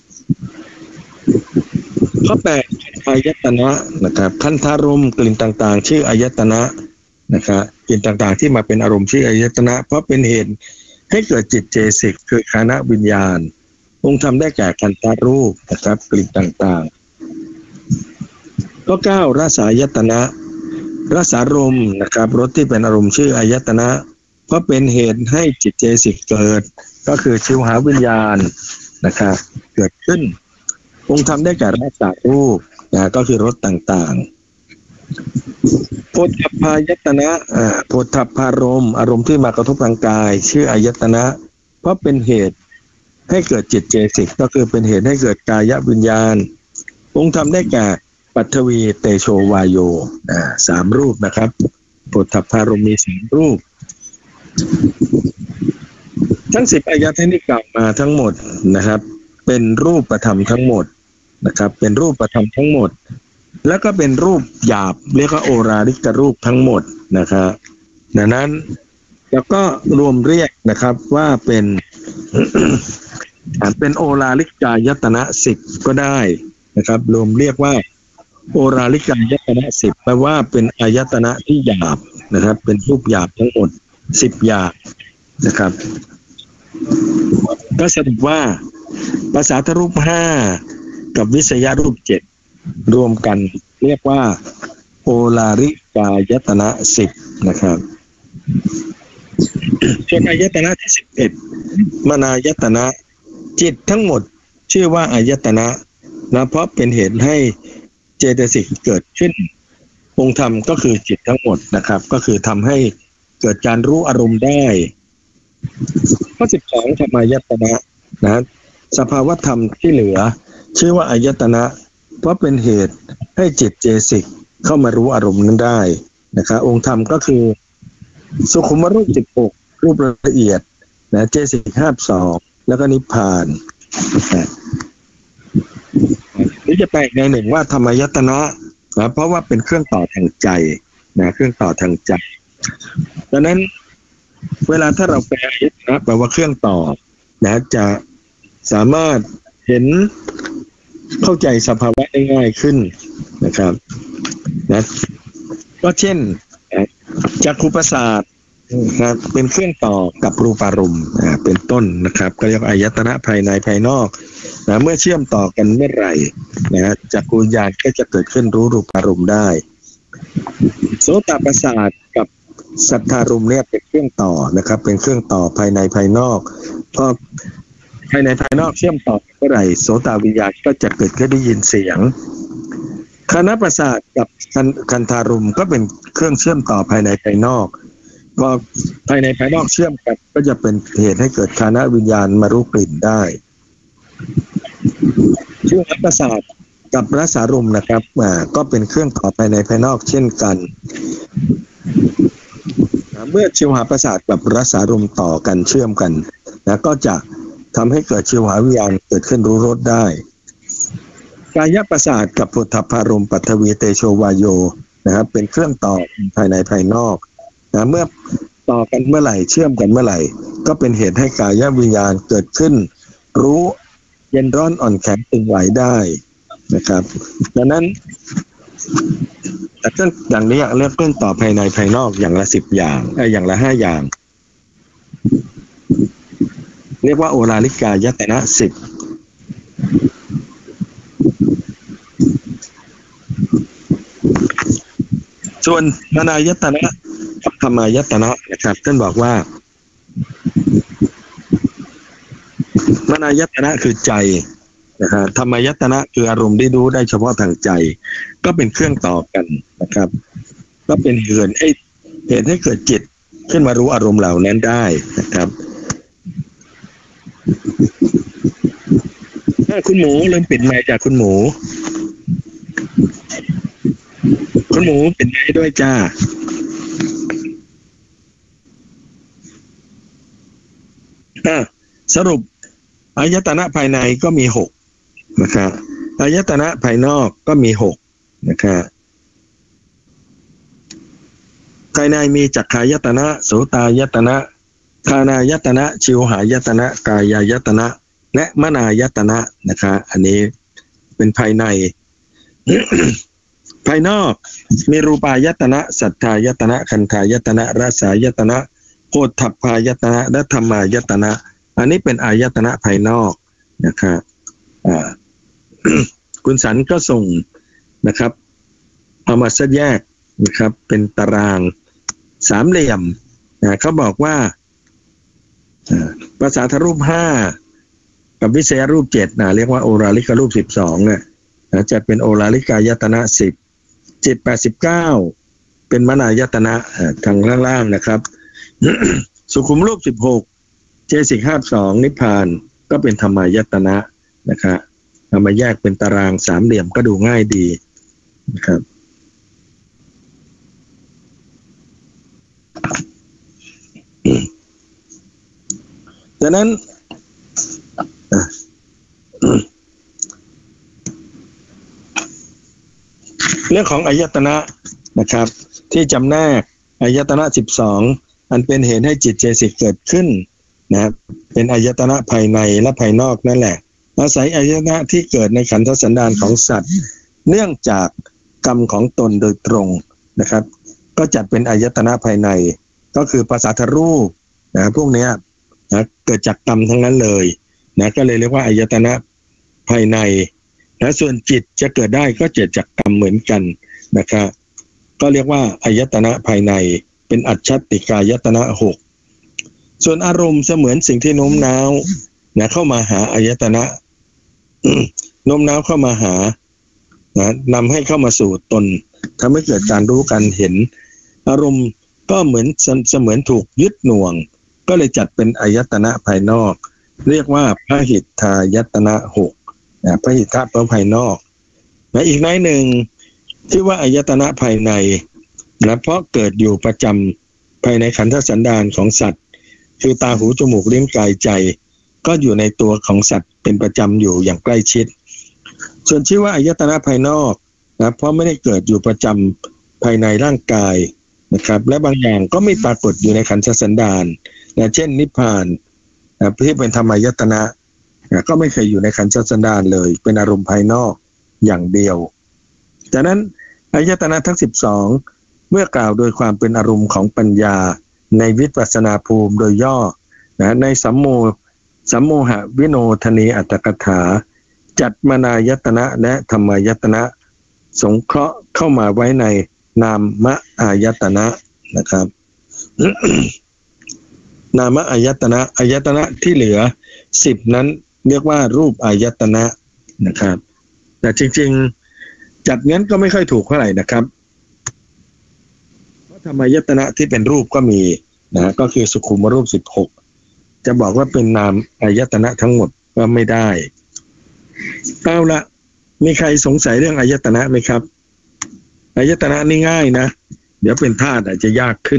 ๆข้อ8อายตนะนะครับคันธารมณ์กลิ่นต่างๆชื่ออายตนะนะครับกลิ่นต่างๆที่มาเป็นอารมณ์ชื่ออายตนะเพราะเป็นเหตุให้เกิดจิตเจสิกคือฆานวิญญาณองค์ธรรมได้แก่คันธารูปนะครับกลิ่นต่างๆข้อ9รสายตนะรสารมณ์นะครับรสที่เป็นอารมณ์ชื่ออายตนะเพราะเป็นเหตุให้จิตเจสิกเกิดก็คือชิวหาวิญญาณนะครับเกิดขึ้นองค์ธรรมได้แก่รสารูปนะก็คือรสต่างๆโพธพายตนะโพธพารมณ์อารมณ์ที่มากระทบทางกายชื่ออายตนะเพราะเป็นเหตุให้เกิดจิตเจสิกก็คือเป็นเหตุให้เกิดกายวิญญาณองค์ธรรมได้แก่ปัทวีเตโชวายโย3รูปนะครับโพธพารมณ์มี3รูปทั้ง10อายตนะที่กล่าวมาทั้งหมดนะครับเป็นรูปธรรมทั้งหมดนะครับเป็นรูปธรรมทั้งหมดแล้วก็เป็นรูปหยาบเรียกว่าโอราลิกรูปทั้งหมดนะครับดังนั้นแล้วก็รวมเรียกนะครับว่าเป็น เป็นโอราลิกายตนะ10ก็ได้นะครับรวมเรียกว่าโอราลิกายตนะ10แปลว่าเป็นอายตนะที่หยาบนะครับเป็นรูปหยาบทั้งหมด10อย่างนะครับก็สรุปว่าภาษาทรูป5กับวิสยรูป7รวมกันเรียกว่าโอลาริกายตนะ10นะครับส่วนอายตนะที่11มนายตนะจิตทั้งหมดชื่อว่าอายตนะนะเพราะเป็นเหตุให้เจตสิกเกิดขึ้นองค์ธรรมก็คือจิตทั้งหมดนะครับก็คือทำให้เกิดการรู้อารมณ์ได้ข้อ12ธรรมายตนะนะสภาวธรรมที่เหลือชื่อว่าอายตนะเพราะเป็นเหตุให้จิตเจสิกเข้ามารู้อารมณ์นั้นได้นะครับองค์ธรรมก็คือสุขุมรูป16รูปละเอียดนะเจสิก52แล้วก็นิพพานนี่จะแปลในหนึ่งว่าธรรมายตนะนะเพราะว่าเป็นเครื่องต่อทางใจนะเครื่องต่อทางใจดังนั้นเวลาถ้าเราแปลอายตนะแปลว่าเครื่องต่อนะจะสามารถเห็นเข้าใจสภาวะได้ง่ายขึ้นนะครับนะก็เช่นจักขุประสาทนะครับเป็นเครื่องต่อกับรูปารมณ์เป็นต้นนะครับก็เรียกอายตนะภายในภายนอกนะเมื่อเชื่อมต่อกันเมื่อไหร่นะจักขุวิญญาณก็จะเกิดขึ้นรู้รูปารมณ์ได้โสตประสาทกับสัทธารมณ์เนี่ยเป็นเครื่องต่อนะครับเป็นเครื่องต่อภายในภายนอกพอภายในภายนอกเชื่อมต่อเมื่อไหร่โสตวิญญาณก็จะเกิดขึ้นได้ยินเสียงฆานประสาทกับคันธารมณ์ก็เป็นเครื่องเชื่อมต่อภายในภายนอกพอภายในภายนอกเชื่อมกันก็จะเป็นเหตุให้เกิดฆานวิญญาณมารู้กลิ่นได้ชิวหประสาทกับรสารมณ์นะครับก็เป็นเครื่องต่อภายในภายนอกเช่นกันเมื่อชิวหประสาทกับรสารมณ์ต่อกันเชื่อมกันนะก็จะทำให้เกิดชิวหวิญญาณเกิดขึ้นรู้รสได้กายประสาทกับโพธพารมณ์ปัทวีเตโชวายโยนะครับเป็นเครื่องต่อภายในภายนอกนะเมื่อต่อกันเมื่อไหร่เชื่อมกันเมื่อไหร่ก็เป็นเหตุให้กายวิญญาณเกิดขึ้นรู้เย็นร้อนอ่อนแข็งตึงไหวได้นะครับดังนั้นแต่อย่างนี้เรียกเครื่องต่อภายในภายนอกอย่างละ10อย่างอย่างละ5อย่างเรียกว่าโอราลิกายตนะ10ส่วนมนายตนะกับธรรมายตนะนะครับท่านบอกว่ามนายตนะคือใจนะฮะธรรมายตนะคืออารมณ์ที่รู้ได้เฉพาะทางใจก็เป็นเครื่องต่อกันนะครับก็เป็นเหตุให้เกิดจิตขึ้นมารู้อารมณ์เหล่านั้นได้นะครับคุณหมูเริ่มปิดไมค์จากคุณหมูปิดไมค์ด้วยจ้าสรุปอายตนะภายในก็มี6นะครับอายตนะภายนอกก็มี6นะครับภายในมีจักขายตนะโสตายตนะคานายตนะชิวหายตนะกายายตนะและมนายตนะนะครับอันนี้เป็นภายใน ภายนอกมีรูปายตนะสัทธายตนะคันธายตนะรสายตนะโพธพายตนะและธรรมายตนะอันนี้เป็นอายตนะภายนอกนะครับคุณสันก็ส่งนะครับเอามาแยกนะครับเป็นตารางสามเหลี่ยมเขาบอกว่าภาษาทรูป5กับวิเศษรูป7เรียกว่าโอราลิกรูป12เนี่ยจะเป็นโอราลิกายตนะ10จิต89เป็นมนายตนะทางล่างๆนะครับ สุขุมรูป16เจสิก52นิพพานก็เป็นธรรมายตนะนะครับเอามาแยกเป็นตารางสามเหลี่ยมก็ดูง่ายดีนะครับดังนั้นเรื่องของอายตนะนะครับที่จำแนกอายตนะ12อันเป็นเหตุให้จิตเจสิกเกิดขึ้นนะครับเป็นอายตนะภายในและภายนอกนั่นแหละอาศัยอายตนะที่เกิดในขันธสันดานของสัตว์เนื่องจากกรรมของตนโดยตรงนะครับก็จัดเป็นอายตนะภายในก็คือภาษาทรูปนะพวกนี้นะเกิดจากกรรมทั้งนั้นเลยนะก็เลยเรียกว่าอายตนะภายในและส่วนจิตจะเกิดได้ก็เกิดจากกรรมเหมือนกันนะครับก็เรียกว่าอายตนะภายในเป็นอัจฉติกายตนะ6ส่วนอารมณ์เสมือนสิ่งที่โน้มน้าวนะเข้ามาหาอายตนะ โน้มน้าวเข้ามาหานะนำให้เข้ามาสู่ตนทำให้เกิดการรู้การเห็นอารมณ์ก็เหมือนเสมือนถูกยึดหน่วงก็เลยจัดเป็นอายตนะภายนอกเรียกว่าพหิทธายตนะ6นะพหิทธะแปลว่าภายนอกและอีกในหนึ่งที่ว่าอายตนะภายในนะเพราะเกิดอยู่ประจำภายในขันธสันดานของสัตว์คือตาหูจมูกลิ้นกายใจก็อยู่ในตัวของสัตว์เป็นประจำอยู่อย่างใกล้ชิดส่วนชื่อว่าอายตนะภายนอกนะเพราะไม่ได้เกิดอยู่ประจำภายในร่างกายนะครับและบางอย่างก็ไม่ปรากฏอยู่ในขันธสันดานนะเช่นนิพพานนะที่เป็นธรรมายตนะนะก็ไม่เคยอยู่ในขันธสันดานเลยเป็นอารมณ์ภายนอกอย่างเดียวจากนั้นอายตนะทั้ง12เมื่อกล่าวโดยความเป็นอารมณ์ของปัญญาในวิปัสสนาภูมิโดยย่อนะในสัมโมหะวิโนทนีอัตถกถาจัดมนายตนะและธรรมายตนะสงเคราะห์เข้ามาไว้ในนามอายตนะนะครับ นามอายตนะที่เหลือ10นั้นเรียกว่ารูปอายตนะนะครับแต่จริงๆจัดงั้นก็ไม่ค่อยถูกเท่าไหร่นะครับเพราะธรรมายตนะที่เป็นรูปก็มีนะก็คือสุขุมรูป16จะบอกว่าเป็นนามอายตนะทั้งหมดก็ไม่ได้เอาละมีใครสงสัยเรื่องอายตนะไหมครับอายตนะนี่ง่ายนะเดี๋ยวเป็นธาตุอาจจะยากขึ้น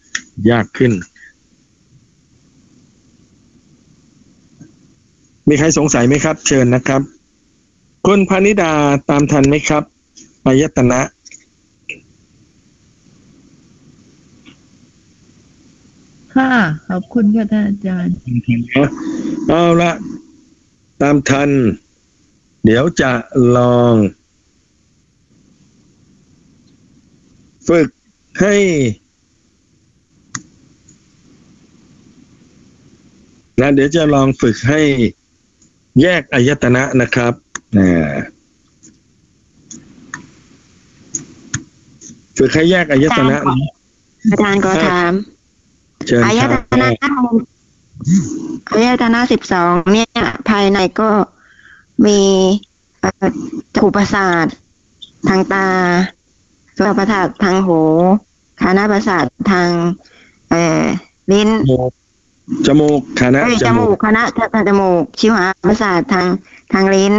มีใครสงสัยไหมครับเชิญนะครับคุณพนิดาตามทันไหมครับอายตนะค่ะขอบคุณค่ะท่านอาจารย์เอาละตามทันเดี๋ยวจะลองฝึกให้นะเดี๋ยวจะลองฝึกให้แยกอายตนะนะครับฝึกให้แยกอายตนะอาจารย์ก็ถามอายตนะ12เนี่ยภายในก็มีจักขุประสาททางตาโสตประสาททางหูคานะประสาททางลิ้นจมูกคานะจมูกคานะทางจมูกชิวหาประสาททางลิ้น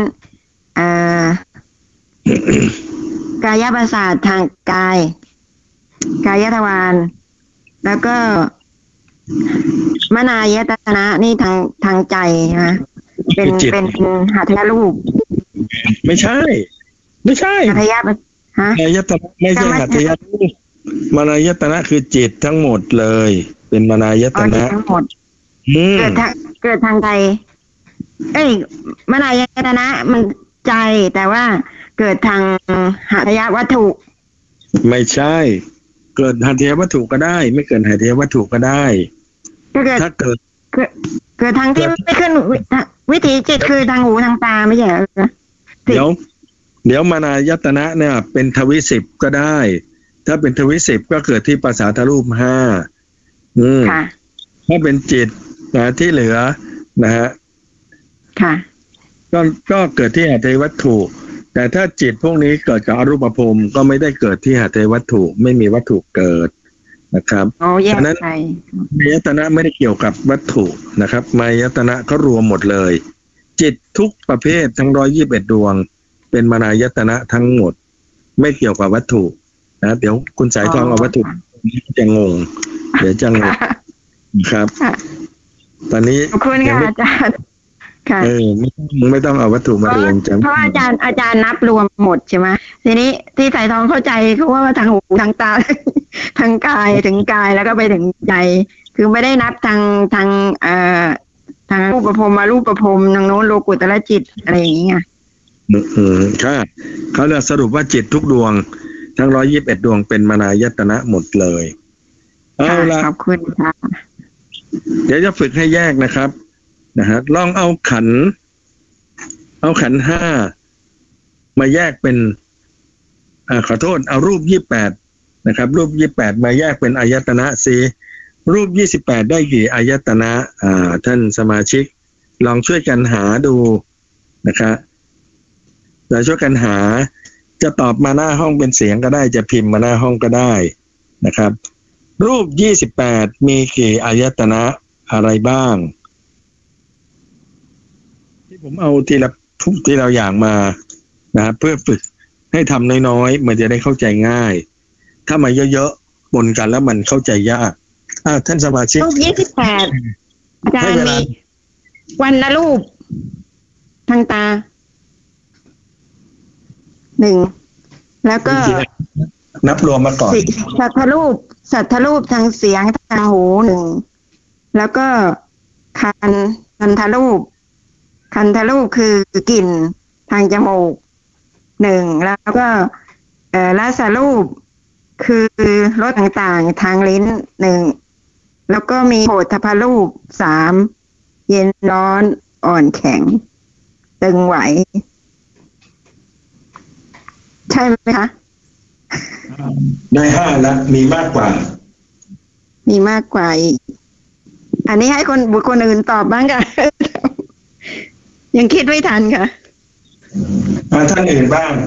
กายประสาททางกายทวารแล้วก็มนายตนะนี่ทางใจนะเป็นหัตถรูปไม่ใช่หัตถยะฮะมนายตนะไม่ใช่หัตถยะรูปมนายตนะคือจิตทั้งหมดเลยเป็นมนายตนะทั้งหมดเกิดทางใจมนายตนะมันใจแต่ว่าเกิดทางหัตถยวัตถุไม่ใช่เกิดหัตถยวัตถุก็ได้ไม่เกิดหัตถยวัตถุก็ได้ถ้าเกิดทางที่ไม่ขึ้นวิถีจิตคือทางหูทางตาไม่ใช่เหรอเดี๋ยวมนายตนะเนี่ยเป็นทวิสิบก็ได้ถ้าเป็นทวิสิบก็เกิดที่ภาษาทรูป5ถ้าเป็นจิตนะที่เหลือนะฮะก็เกิดที่หัตถยวัตถุแต่ถ้าจิตพวกนี้เกิดกับอรูปภพก็ไม่ได้เกิดที่หัตถยวัตถุไม่มีวัตถุเกิดนะครับฉะนั้นมายตนะไม่ได้เกี่ยวกับวัตถุนะครับมายตนะก็รวมหมดเลยจิตทุกประเภททั้ง121ดวงเป็นมนายตนะทั้งหมดไม่เกี่ยวกับวัตถุนะเดี๋ยวคุณสายทองเอาวัตถุจะงงเดี๋ยวจะงงครับตอนนี้ขอบคุณค่ะอาจารย์ค่ะไม่ต้องเอาวัตถุมารวมจำเพราะอาจารย์นับรวมหมดใช่ไหมทีนี้ที่สายทองเข้าใจเขาว่าทางหูทางตาทางกายถึงกายแล้วก็ไปถึงใจคือไม่ได้นับทางรูปภพมารูปภพทางโน้นโลกุตตรจิตอะไรอย่างเงี้ยค่ะเขาจะสรุปว่าจิตทุกดวงทั้ง121ดวงเป็นมนายตนะหมดเลยเอาละขอบคุณค่ะเดี๋ยวจะฝึกให้แยกนะครับนะฮะลองเอาขัน5มาแยกเป็นขอโทษเอารูป28นะครับรูป28มาแยกเป็นอายตนะสิรูป28ได้กี่อายตนะท่านสมาชิกลองช่วยกันหาดูนะครับจะช่วยกันหาจะตอบมาหน้าห้องเป็นเสียงก็ได้จะพิมพ์มาหน้าห้องก็ได้นะครับรูป28มีกี่อายตนะอะไรบ้างที่ผมเอาทีละอย่างมานะเพื่อฝึกให้ทำน้อยๆมันจะได้เข้าใจง่ายถ้ามาเยอะๆปนกันแล้วมันเข้าใจยากท่านสมาชิกรูป28อาจารย์มีวันละรูปทางตา1แล้วก็นับรวมมาก่อนสัทธรูปทางเสียงทางหู1แล้วก็คันธรูปคือกลิ่นทางจมูก1แล้วก็รสรูปคือรสต่างๆทางลิ้น1แล้วก็มีโผฏฐัพพรูป3เย็นร้อนอ่อนแข็งตึงไหวใช่ไหมคะได้5แล้วมีมากกว่าอีกอันนี้ให้บุคคลอื่นตอบบ้างค่ะยังคิดไม่ทันค่ะท่านอื่นบ้าง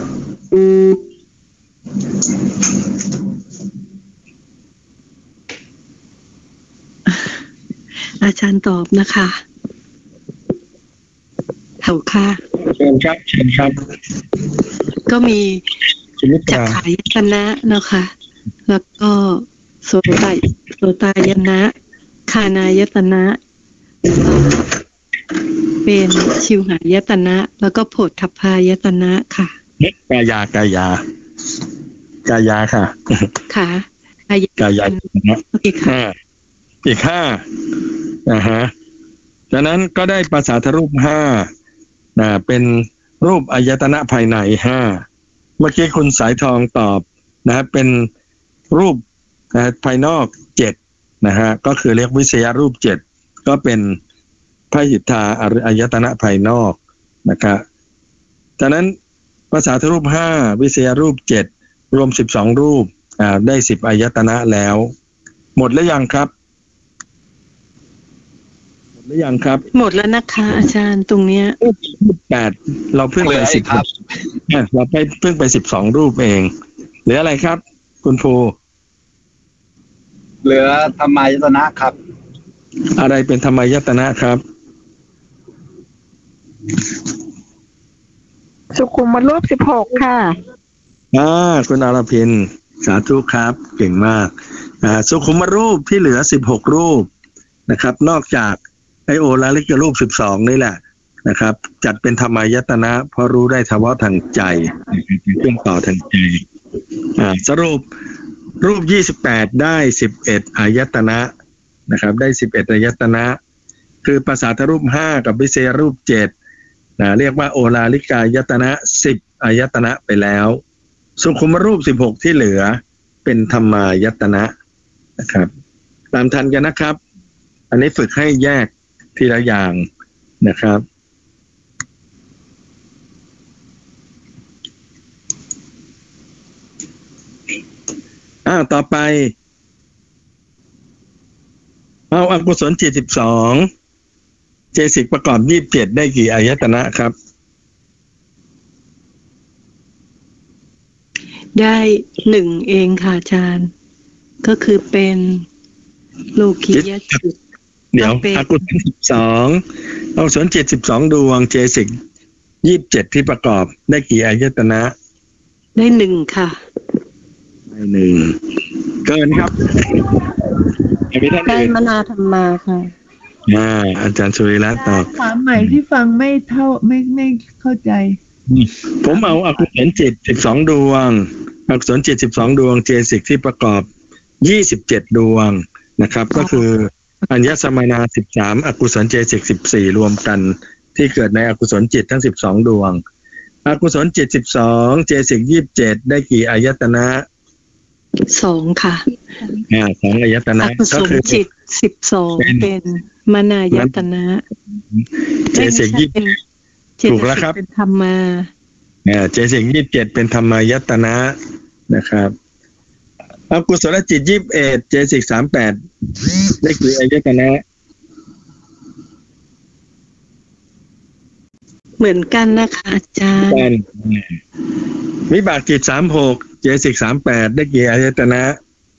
อาจารย์ตอบนะคะถูกค่ะเชิญครับก็มีจักขายตนะนะคะแล้วก็โสตายนะคานายตนะเป็นชิวหายตนะแล้วก็โผฏฐัพพายตนะค่ะกายาค่ะค่ะกายาอีก5นะฮะจากนั้นก็ได้ภาษาทรูป5เป็นรูปอายตนะภายใน5เมื่อกี้คุณสายทองตอบนะเป็นรูปภายนอก7นะฮะก็คือเรียกวิเศษรูป7ก็เป็นพหิทธาอายตนะภายนอกนะครับจากนั้นภาษาทรูป5วิเศษรูป7รวม12รูปได้10อายตนะแล้วหมดแล้วยังครับหรือยังครับหมดแล้วนะคะอาจารย์ตรงเนี้ย 8เราเพิ่งไป10ครับเราเพิ่งไป12รูปเองเหลืออะไรครับ คุณภูเหลือธรรมายตนะครับอะไรเป็นธรรมายตนะครับสุขุมรูป16ค่ะคุณอรพินสาธุครับเก่งมากสุขุมรูปที่เหลือ16รูปนะครับนอกจากไอโอลาลิกรูป12นี่แหละนะครับจัดเป็นธรรมายตนะเพราะรู้ได้เฉพาะทางใจเรื่องต่อทางใจสรุปรูป28ได้11อายตนะนะครับได้11อายตนะคือภาษาทรูป5กับวิเศษรูป7เรียกว่าโอลาลิกายตนะ10อายตนะไปแล้วสุขุมรูป16ที่เหลือเป็นธรรมายตนะนะครับตามทันกันนะครับอันนี้ฝึกให้แยกทีละอย่างนะครับต่อไปเอาอกุศล72เจสิกประกอบ27ได้กี่อายตนะครับได้1เองค่ะอาจารย์ก็คือเป็นโลกิยจิตเดี๋ยวอกุศล12อกุศล72ดวงเจสิก27ที่ประกอบได้กี่อายตนะได้1ค่ะได้1เกินครับได้มนาธรรมาค่ะอาจารย์สุริรัตน์ตอบถามใหม่ที่ฟังไม่เข้าใจผมเอาอกุศล12ดวงอกุศล72ดวงเจสิกที่ประกอบ27ดวงนะครับก็คืออัญญสมานา13อกุศลเจสิก14รวมกันที่เกิดในอกุศลจิตทั้ง12ดวงอกุศล72เจสิก27ได้กี่อายตนะ 2ค่ะ 2อายตนะก็คือจิต12เป็นมนายตนะเจสิกถูกแล้วครับเป็นธรรมาเจสิก27เป็นธรรมายตนะนะครับอกุศลจิต21เจสิก38ได้กี่อายตนะเหมือนกันนะคะอาจารย์วิบากจิต36เจสิก38ได้กี่อายตนะ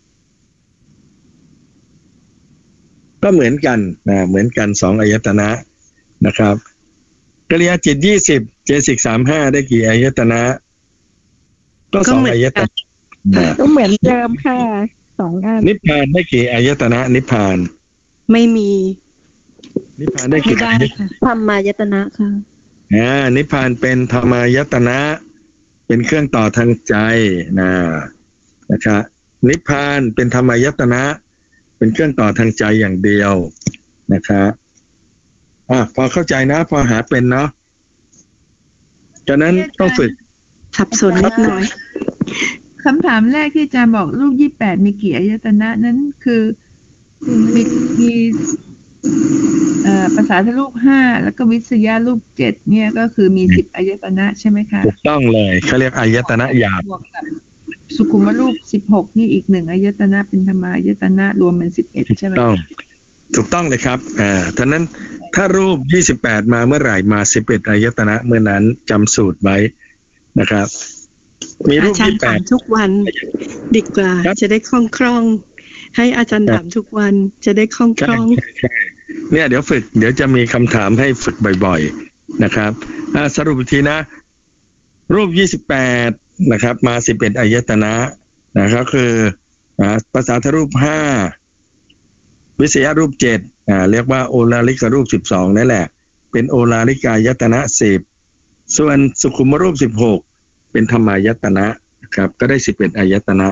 ก็เหมือนกันเหมือนกัน2อายตนะนะครับกริยาจิต20เจสิก35ได้กี่อายตนะก็2อายตนะก็เหมือนเดิมค่ะ2อันนิพพานได้กี่อายตนะนิพพานไม่มีนิพพานได้กี่ธรรมายตนะค่ะนิพพานเป็นธรรมายตนะเป็นเครื่องต่อทางใจนะครับนิพพานเป็นธรรมายตนะเป็นเครื่องต่อทางใจอย่างเดียวนะครับพอเข้าใจนะพอหาเป็นเนาะฉะนั้นต้องฝึกสับสนนิดหน่อยคำถามแรกที่อาจารย์บอกรูป28มีกี่อายตนะนั้นคือมีภาษาทรูป5แล้วก็วิทยารูป7เนี่ยก็คือมี10อายตนะใช่ไหมคะถูกต้องเลยเขาเรียกอายตนะหยาบสุขุมรูป16นี่อีก1อายตนะเป็นธรรมายตนะรวมเป็น11ใช่ไหมถูกต้องเลยครับฉะนั้นถ้ารูป28มาเมื่อไหร่มา11อายตนะเมื่อนั้นจำสูตรไว้นะครับมีรูป28 ทุกวันดีกว่าจะได้คล่องๆให้อาจารย์ถามทุกวันจะได้คล่องๆเนี่ยเดี๋ยวฝึกเดี๋ยวจะมีคำถามให้ฝึกบ่อยๆนะครับสรุปอีกทีนะรูป28นะครับมา11อายตนะนะครับคือภาษาทรูป5วิเศษรูป7เรียกว่าโอลาลิกรูป12นั่นแหละเป็นโอลาลิกายตนะ10ส่วนสุขุมรูป16เป็นธรรมายตนะครับก็ได้11อายตนะ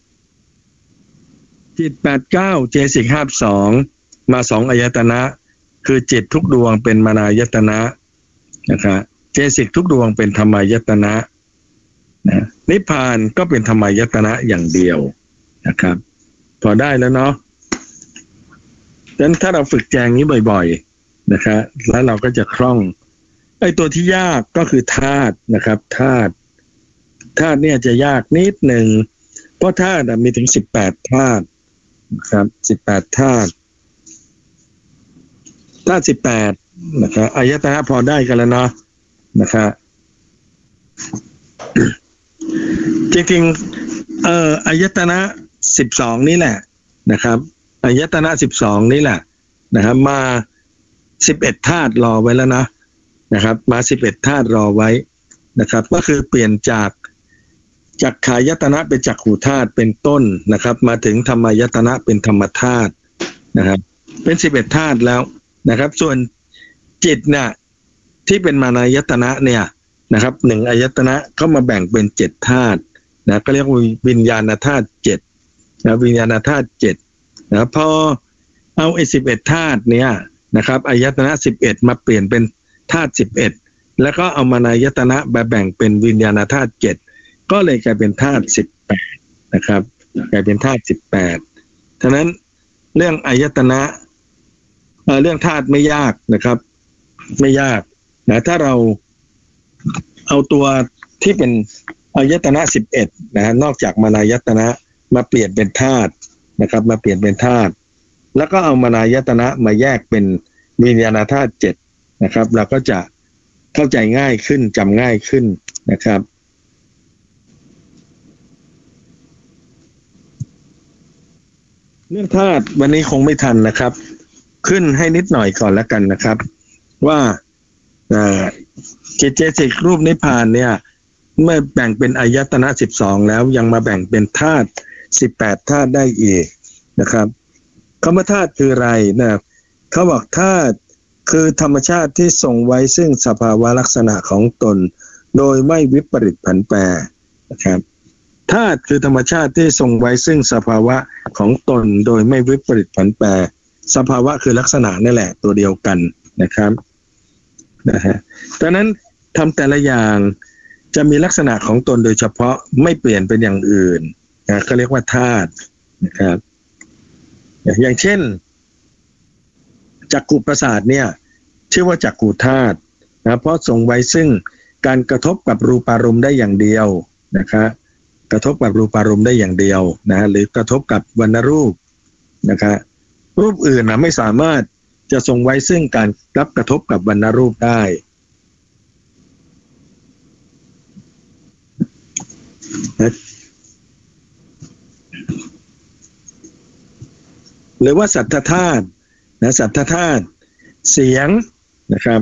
จิต89เจสิก52มา2อายตนะคือจิตทุกดวงเป็นมนายตนะนะครับเจสิกทุกดวงเป็นธรรมายตนะนิพพานก็เป็นธรรมายตนะอย่างเดียวนะครับพอได้แล้วเนาะดังนั้นถ้าเราฝึกแจงนี้บ่อยๆนะครับแล้วเราก็จะคล่องไอ้ตัวที่ยากก็คือธาตุนะครับธาตุเนี่ยจะยากนิดหนึ่งเพราะธาตุมีถึง18ธาตุครับ18ธาตุธาตุ18นะครับอายตนะพอได้กันแล้วเนาะนะครับจริงๆอายตนะ12นี่แหละนะครับอายตนะ12นี่แหละนะครับมา11ธาตุรอไว้แล้วนะครับมา11ธาตุรอไว้นะครับก็คือเปลี่ยนจากจักขายตนะเป็นจักขุธาตุเป็นต้นนะครับมาถึงธรรมายตนะเป็นธรรมธาตุนะครับเป็น11ธาตุแล้วนะครับส่วนจิตเนี่ยที่เป็นมานายตนะเนี่ยนะครับ1อายตนะก็มาแบ่งเป็น7ธาตุนะก็เรียกว่าวิญญาณธาตุ7นะวิญญาณธาตุ7นะพอเอา11ธาตุเนี่ยนะครับอายตนะ11มาเปลี่ยนเป็นธาตุ11แล้วก็เอามานายตนะมาแบ่งเป็นวิญญาณธาตุ7ก็เลยกลายเป็นธาตุ18นะครับกลายเป็นธาตุ18ฉะนั้นเรื่องอายตนะเรื่องธาตุไม่ยากนะครับไม่ยากนะถ้าเราเอาตัวที่เป็นอายตนะ11นะนอกจากมานายตนะมาเปลี่ยนเป็นธาตุนะครับมาเปลี่ยนเป็นธาตุแล้วก็เอามานายตนะมาแยกเป็นวิญญาณธาตุ7นะครับเราก็จะเข้าใจง่ายขึ้นจำง่ายขึ้นนะครับเรื่องธาตุวันนี้คงไม่ทันนะครับขึ้นให้นิดหน่อยก่อนแล้วกันนะครับว่าจิตเจสิกรูปนิพพานเนี่ยเมื่อแบ่งเป็นอายตนะ12แล้วยังมาแบ่งเป็นธาตุ18ธาตุได้อีกนะครับคำว่าธาตุคืออะไรนะเขาบอกธาตุคือธรรมชาติที่ทรงไว้ซึ่งสภาวะลักษณะของตนโดยไม่วิปริตผันแปรนะครับธาตุคือธรรมชาติที่ทรงไว้ซึ่งสภาวะของตนโดยไม่วิปริตผันแปรสภาวะคือลักษณะนั่นแหละตัวเดียวกันนะครับดังนั้นทำแต่ละอย่างจะมีลักษณะของตนโดยเฉพาะไม่เปลี่ยนเป็นอย่างอื่นนะเขาเรียกว่าธาตุนะครับอย่างเช่นจักขุประสาทเนี่ยชื่อว่าจักขุธาตุนะเพราะทรงไว้ซึ่งการกระทบกับรูปารมณ์ได้อย่างเดียวนะครับกระทบกับรูปารมณ์ได้อย่างเดียวนะหรือกระทบกับวรรณรูปนะครับรูปอื่นนะไม่สามารถจะทรงไว้ซึ่งการรับกระทบกับวรรณรูปได้หรือว่าสัทธธาตุนะสัทธธาตุเสียงนะครับ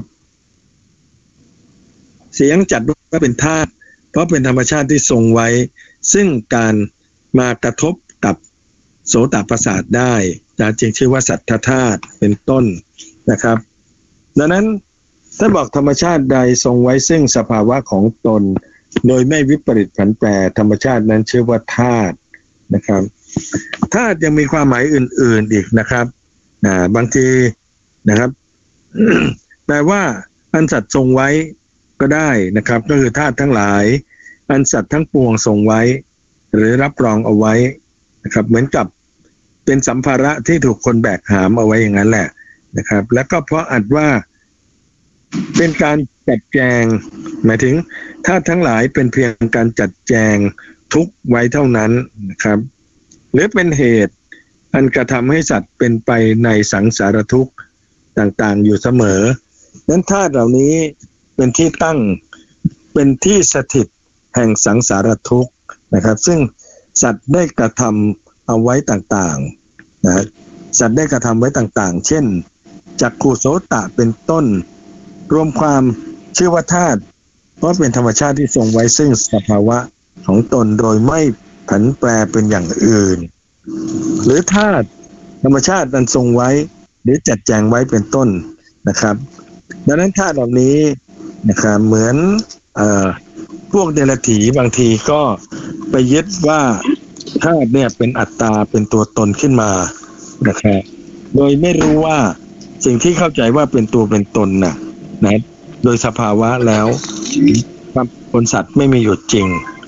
เสียงจัดว่าเป็นธาตุเพราะเป็นธรรมชาติที่ทรงไว้ซึ่งการมากระทบกับโสตประสาทได้จึงชื่อว่าสัทธธาตุเป็นต้นนะครับดังนั้นถ้าบอกธรรมชาติใดทรงไว้ซึ่งสภาวะของตนโดยไม่วิปริตผันแปรธรรมชาตินั้นชื่อว่าธาตุนะครับธาตุยังมีความหมายอื่นๆอีกนะครับบางทีนะครับ แปลว่าอันสัตว์ทรงไว้ก็ได้นะครับก็คือธาตุทั้งหลายอันสัตว์ทั้งปวงทรงไว้หรือรับรองเอาไว้นะครับเหมือนกับเป็นสัมภาระที่ถูกคนแบกหามเอาไว้อย่างนั้นแหละนะครับแล้วก็เพราะอัดว่าเป็นการจัดแจงหมายถึงธาตุทั้งหลายเป็นเพียงการจัดแจงทุกข์ไว้เท่านั้นนะครับหรือเป็นเหตุอันกระทำให้สัตว์เป็นไปในสังสารทุกข์ต่างๆอยู่เสมอนั้นธาตุเหล่านี้เป็นที่ตั้งเป็นที่สถิตแห่งสังสารทุกข์นะครับซึ่งสัตว์ได้กระทำเอาไว้ต่างๆนะสัตว์ได้กระทำไว้ต่างๆเช่นจักขุโสตะเป็นต้นรวมความชื่อว่าธาตุเพราะเป็นธรรมชาติที่ทรงไว้ซึ่งสภาวะของตนโดยไม่ผันแปรเป็นอย่างอื่นหรือธาตุธรรมชาตินั้นทรงไว้หรือจัดแจงไว้เป็นต้นนะครับดังนั้นธาตุเหล่านี้นะครับเหมือนพวกเดรัจฉีบางทีก็ไปยึดว่าธาตุเนี่ยเป็นอัตตาเป็นตัวตนขึ้นมานะครับโดยไม่รู้ว่าสิ่งที่เข้าใจว่าเป็นตัวเป็นตนนะโดยสภาวะแล้วความเป็นสัตว์ไม่มีอยู่จริง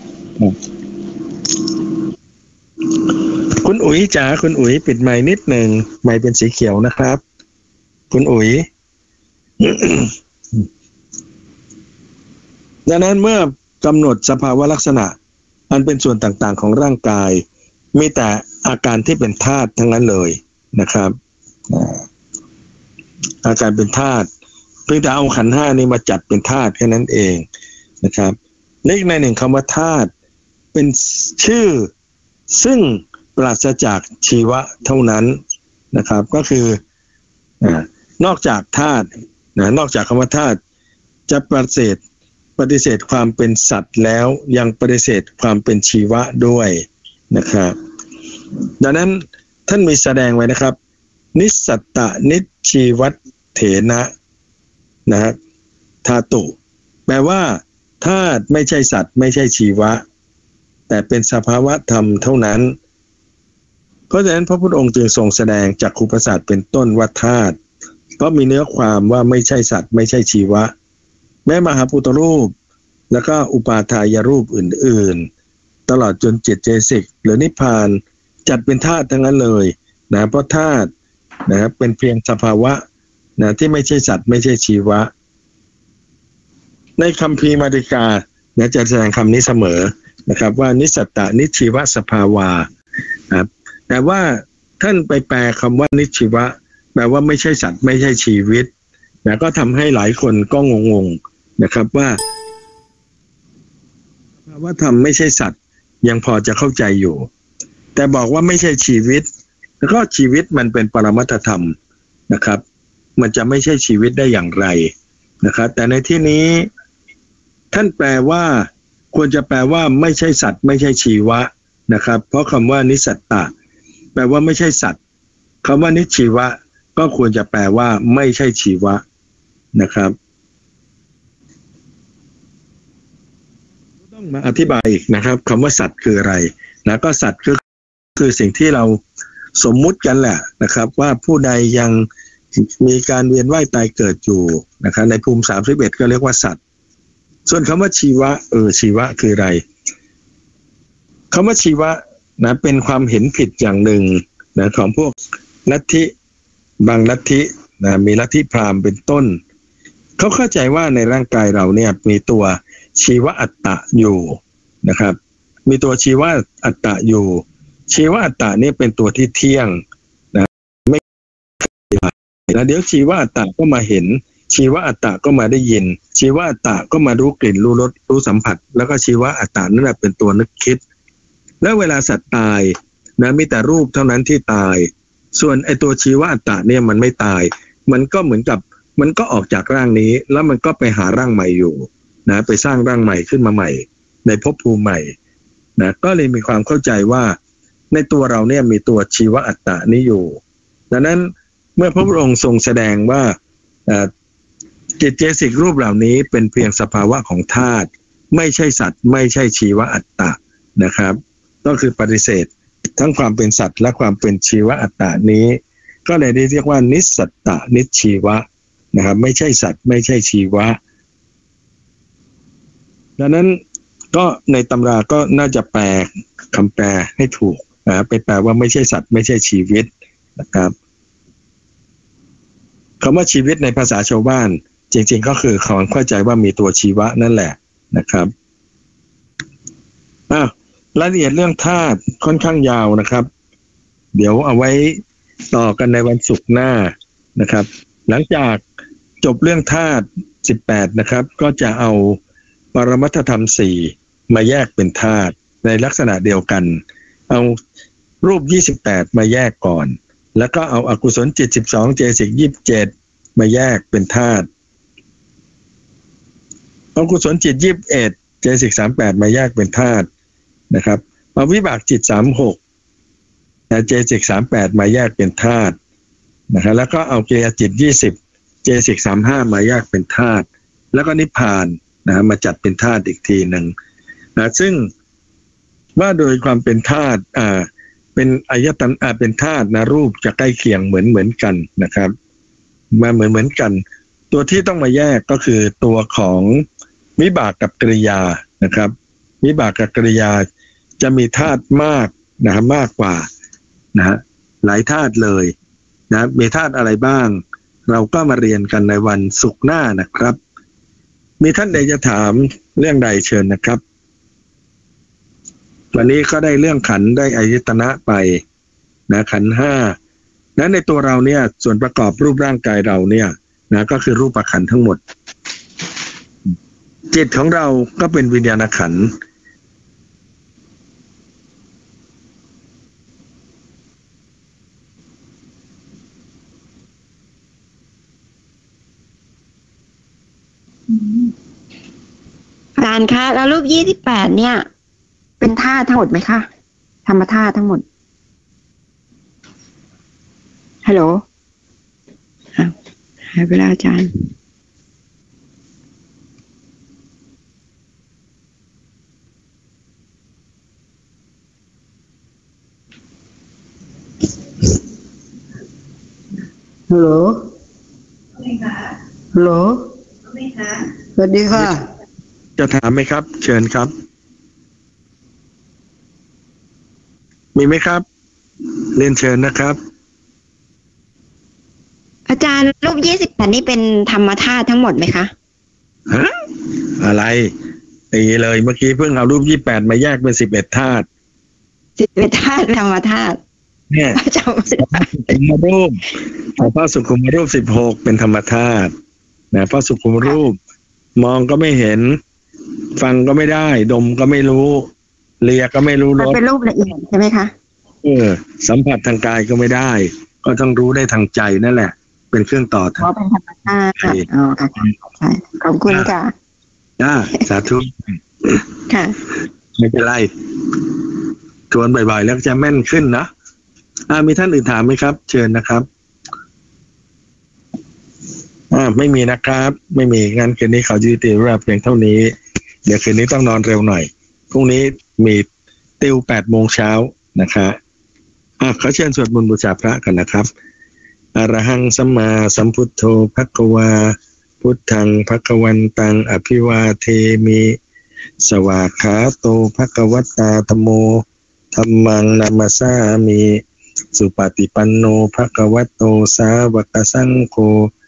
คุณอุ๋ยจ๋าคุณอุ๋ยปิดไมค์นิดหนึ่งไมค์เป็นสีเขียวนะครับคุณอุ๋ย ดังนั้นเมื่อกำหนดสภาวะลักษณะอันเป็นส่วนต่างๆของร่างกายมีแต่อาการที่เป็นธาตุทั้งนั้นเลยนะครับอาการเป็นธาตุเพียงแต่เอาขันธ์ห้านี้มาจัดเป็นธาตุแค่นั้นเองนะครับเลขในหนึ่งคำว่าธาตุเป็นชื่อซึ่งปราศจากชีวะเท่านั้นนะครับก็คือนอกจากธาตุนอกจากคำว่าธาตุจะปฏิเสธความเป็นสัตว์แล้วยังปฏิเสธความเป็นชีวะด้วยนะครับดังนั้นท่านมีแสดงไว้นะครับนิสสัตตนิชีวัตเถนะนะครับธาตุแปลว่าธาตุไม่ใช่สัตว์ไม่ใช่ชีวะแต่เป็นสภาวะธรรมเท่านั้นเพราะฉะนั้นพระพุทธองค์จึงทรงแสดงจักขุประสาทเป็นต้นว่าธาตุเพราะมีเนื้อความว่าไม่ใช่สัตว์ไม่ใช่ชีวะแม้มหาภูตรูปแล้วก็อุปาทายรูปอื่นๆตลอดจนจิตเจสิกหรือนิพพานจัดเป็นธาตุทั้งนั้นเลยนะเพราะธาตุนะครับเป็นเพียงสภาวะนะที่ไม่ใช่สัตว์ไม่ใช่ชีวะในคัมภีร์มาติกานะจะแสดงคำนี้เสมอนะครับว่านิสสัตตนิชีวะสภาวาครับแต่ว่าท่านไปแปลคำว่านิชีวะแปลว่าไม่ใช่สัตว์ไม่ใช่ชีวิตนะก็ทำให้หลายคนก็งงๆนะครับว่าธรรมไม่ใช่สัตว์ยังพอจะเข้าใจอยู่แต่บอกว่าไม่ใช่ชีวิตแล้วก็ชีวิตมันเป็นปรมัตถธรรมนะครับมันจะไม่ใช่ชีวิตได้อย่างไรนะครับแต่ในที่นี้ท่านแปลว่าควรจะแปลว่าไม่ใช่สัตว์ไม่ใช่ชีวะนะครับเพราะคำว่านิสัตตะแปลว่าไม่ใช่สัตว์คำว่านิชีวะก็ควรจะแปลว่าไม่ใช่ชีวะนะครับต้องมาอธิบายอีกนะครับคำว่าสัตว์คืออะไรนะก็สัตว์คือสิ่งที่เราสมมุติกันแหละนะครับว่าผู้ใดยังมีการเวียนว่ายตายเกิดอยู่นะครับในภูมิ31ก็เรียกว่าสัตว์ส่วนคำว่าชีวะชีวะคืออะไรคำว่าชีวะนะเป็นความเห็นผิดอย่างหนึ่งนะของพวกลัทธิบางลัทธินะมีลัทธิพราหมณ์เป็นต้นเขาเข้าใจว่าในร่างกายเราเนี่ยมีตัวชีวอัตตะอยู่นะครับมีตัวชีวอัตตะอยู่ชีวอัตตะนี่เป็นตัวที่เที่ยงนะไม่แล้วเดี๋ยวชีวอัตตะก็มาเห็นชีวอัตตะก็มาได้ยินชีวอัตตะก็มารู้กลิ่นรู้รสรู้สัมผัสแล้วก็ชีวอัตตะนั่นแหละเป็นตัวนึกคิดแล้วเวลาสัตว์ตายนะมีแต่รูปเท่านั้นที่ตายส่วนไอตัวชีวอัตตะเนี่ยมันไม่ตายมันก็เหมือนกับมันก็ออกจากร่างนี้แล้วมันก็ไปหาร่างใหม่อยู่นะไปสร้างร่างใหม่ขึ้นมาใหม่ในภพภูมิใหม่นะก็เลยมีความเข้าใจว่าในตัวเราเนี่ยมีตัวชีวอัตตะนี้อยู่ดังนั้นเมื่อพระพุทธองค์ทรงแสดงว่าจิตเจสิกรูปเหล่านี้เป็นเพียงสภาวะของธาตุไม่ใช่สัตว์ไม่ใช่ชีวอัตตะนะครับก็คือปฏิเสธทั้งความเป็นสัตว์และความเป็นชีวอัตตะนี้ก็เลยได้เรียกว่านิสสัตตนิชีวะนะครับไม่ใช่สัตว์ไม่ใช่ชีวะดังนั้นก็ในตำราก็น่าจะแปลคำแปลให้ถูกไปแปลว่าไม่ใช่สัตว์ไม่ใช่ชีวิตนะครับคำว่าชีวิตในภาษาชาวบ้านจริงๆก็คือความเข้าใจว่ามีตัวชีวะนั่นแหละนะครับรายละเอียดเรื่องธาตุค่อนข้างยาวนะครับเดี๋ยวเอาไว้ต่อกันในวันศุกร์หน้านะครับหลังจากจบเรื่องธาตุ18นะครับก็จะเอาปรมัตถธรรม4มาแยกเป็นธาตุในลักษณะเดียวกันเอารูป28มาแยกก่อนแล้วก็เอาอกุศลจิต12เจสิก27มาแยกเป็นธาตุเอากุศลจิต21เจสิก38มาแยกเป็นธาตุนะครับเอาวิบากจิต36เจสิก38มาแยกเป็นธาตุนะครับแล้วก็เอาเกยจิต20เจสิก35มาแยกเป็นธาตุแล้วก็นิพพานนะมาจัดเป็นธาตุอีกทีหนึ่งนะซึ่งว่าโดยความเป็นธาตุเป็นอายตนะเป็นธาตุนะรูปจะใกล้เคียงเหมือนกันนะครับมาเหมือนกันตัวที่ต้องมาแยกก็คือตัวของวิบากกับกริยานะครับวิบากกับกริยาจะมีธาตุมากนะมากกว่านะหลายธาตุเลยนะมีธาตุอะไรบ้างเราก็มาเรียนกันในวันศุกร์หน้านะครับมีท่านใดจะถามเรื่องใดเชิญนะครับวันนี้ก็ได้เรื่องขันธ์ได้อายตนะไปนะขันธ์5 นั้นในตัวเราเนี่ยส่วนประกอบรูปร่างกายเราเนี่ยนะก็คือรูปขันธ์ทั้งหมดจิตของเราก็เป็นวิญญาณขันธ์อาจารย์คะแล้วรูป28เนี่ยเป็นธาตุทั้งหมดไหมคะธรรมธาตุทั้งหมดฮัลโหลหายไปแล้วอาจารย์ฮัลโหลฮัลโหลสวัสดีค่ะจะถามไหมครับเชิญครับมีไหมครับเรียนเชิญนะครับอาจารย์รูป28นี่เป็นธรรมธาตุทั้งหมดไหมคะฮะอะไรตีเลยเมื่อกี้เพิ่งเอารูป28มาแยกเป็น11ธาตุ 11ธาตุธรรมธาตุเนี่ยจำสุขุมรูปพระสุขุมรูป16เป็นธรรมธาตุนะพระสุขุมรูปมองก็ไม่เห็นฟังก็ไม่ได้ดมก็ไม่รู้เลียก็ไม่รู้รสเป็นรูปละเอียดใช่ไหมคะสัมผัสทางกายก็ไม่ได้ก็ต้องรู้ได้ทางใจนั่นแหละเป็นเครื่องต่อทางเป็นธรรมชาติอ๋อค่ะใช่ขอบคุณค่ะสาธุค่ะไม่เป็นไรทวนบ่อยๆแล้วจะแม่นขึ้นนะมีท่านอื่นถามไหมครับเชิญนะครับไม่มีนะครับไม่มีงั้นคืนนี้ขอยุติเวลาเพียงเท่านี้เดี๋ยวคืนนี้ต้องนอนเร็วหน่อยพรุ่งนี้มีติว8 โมงเช้านะคะขอเชิญสวดมนต์บูชาพระกันนะครับอรหังสัมมาสัมพุทโธภควาพุทธังภควันตังอภิวาเทมิสวากขาโตภควตาธัมโมธัมมังนามัสสามิสุปฏิปันโนภควโตสาวกสังโฆ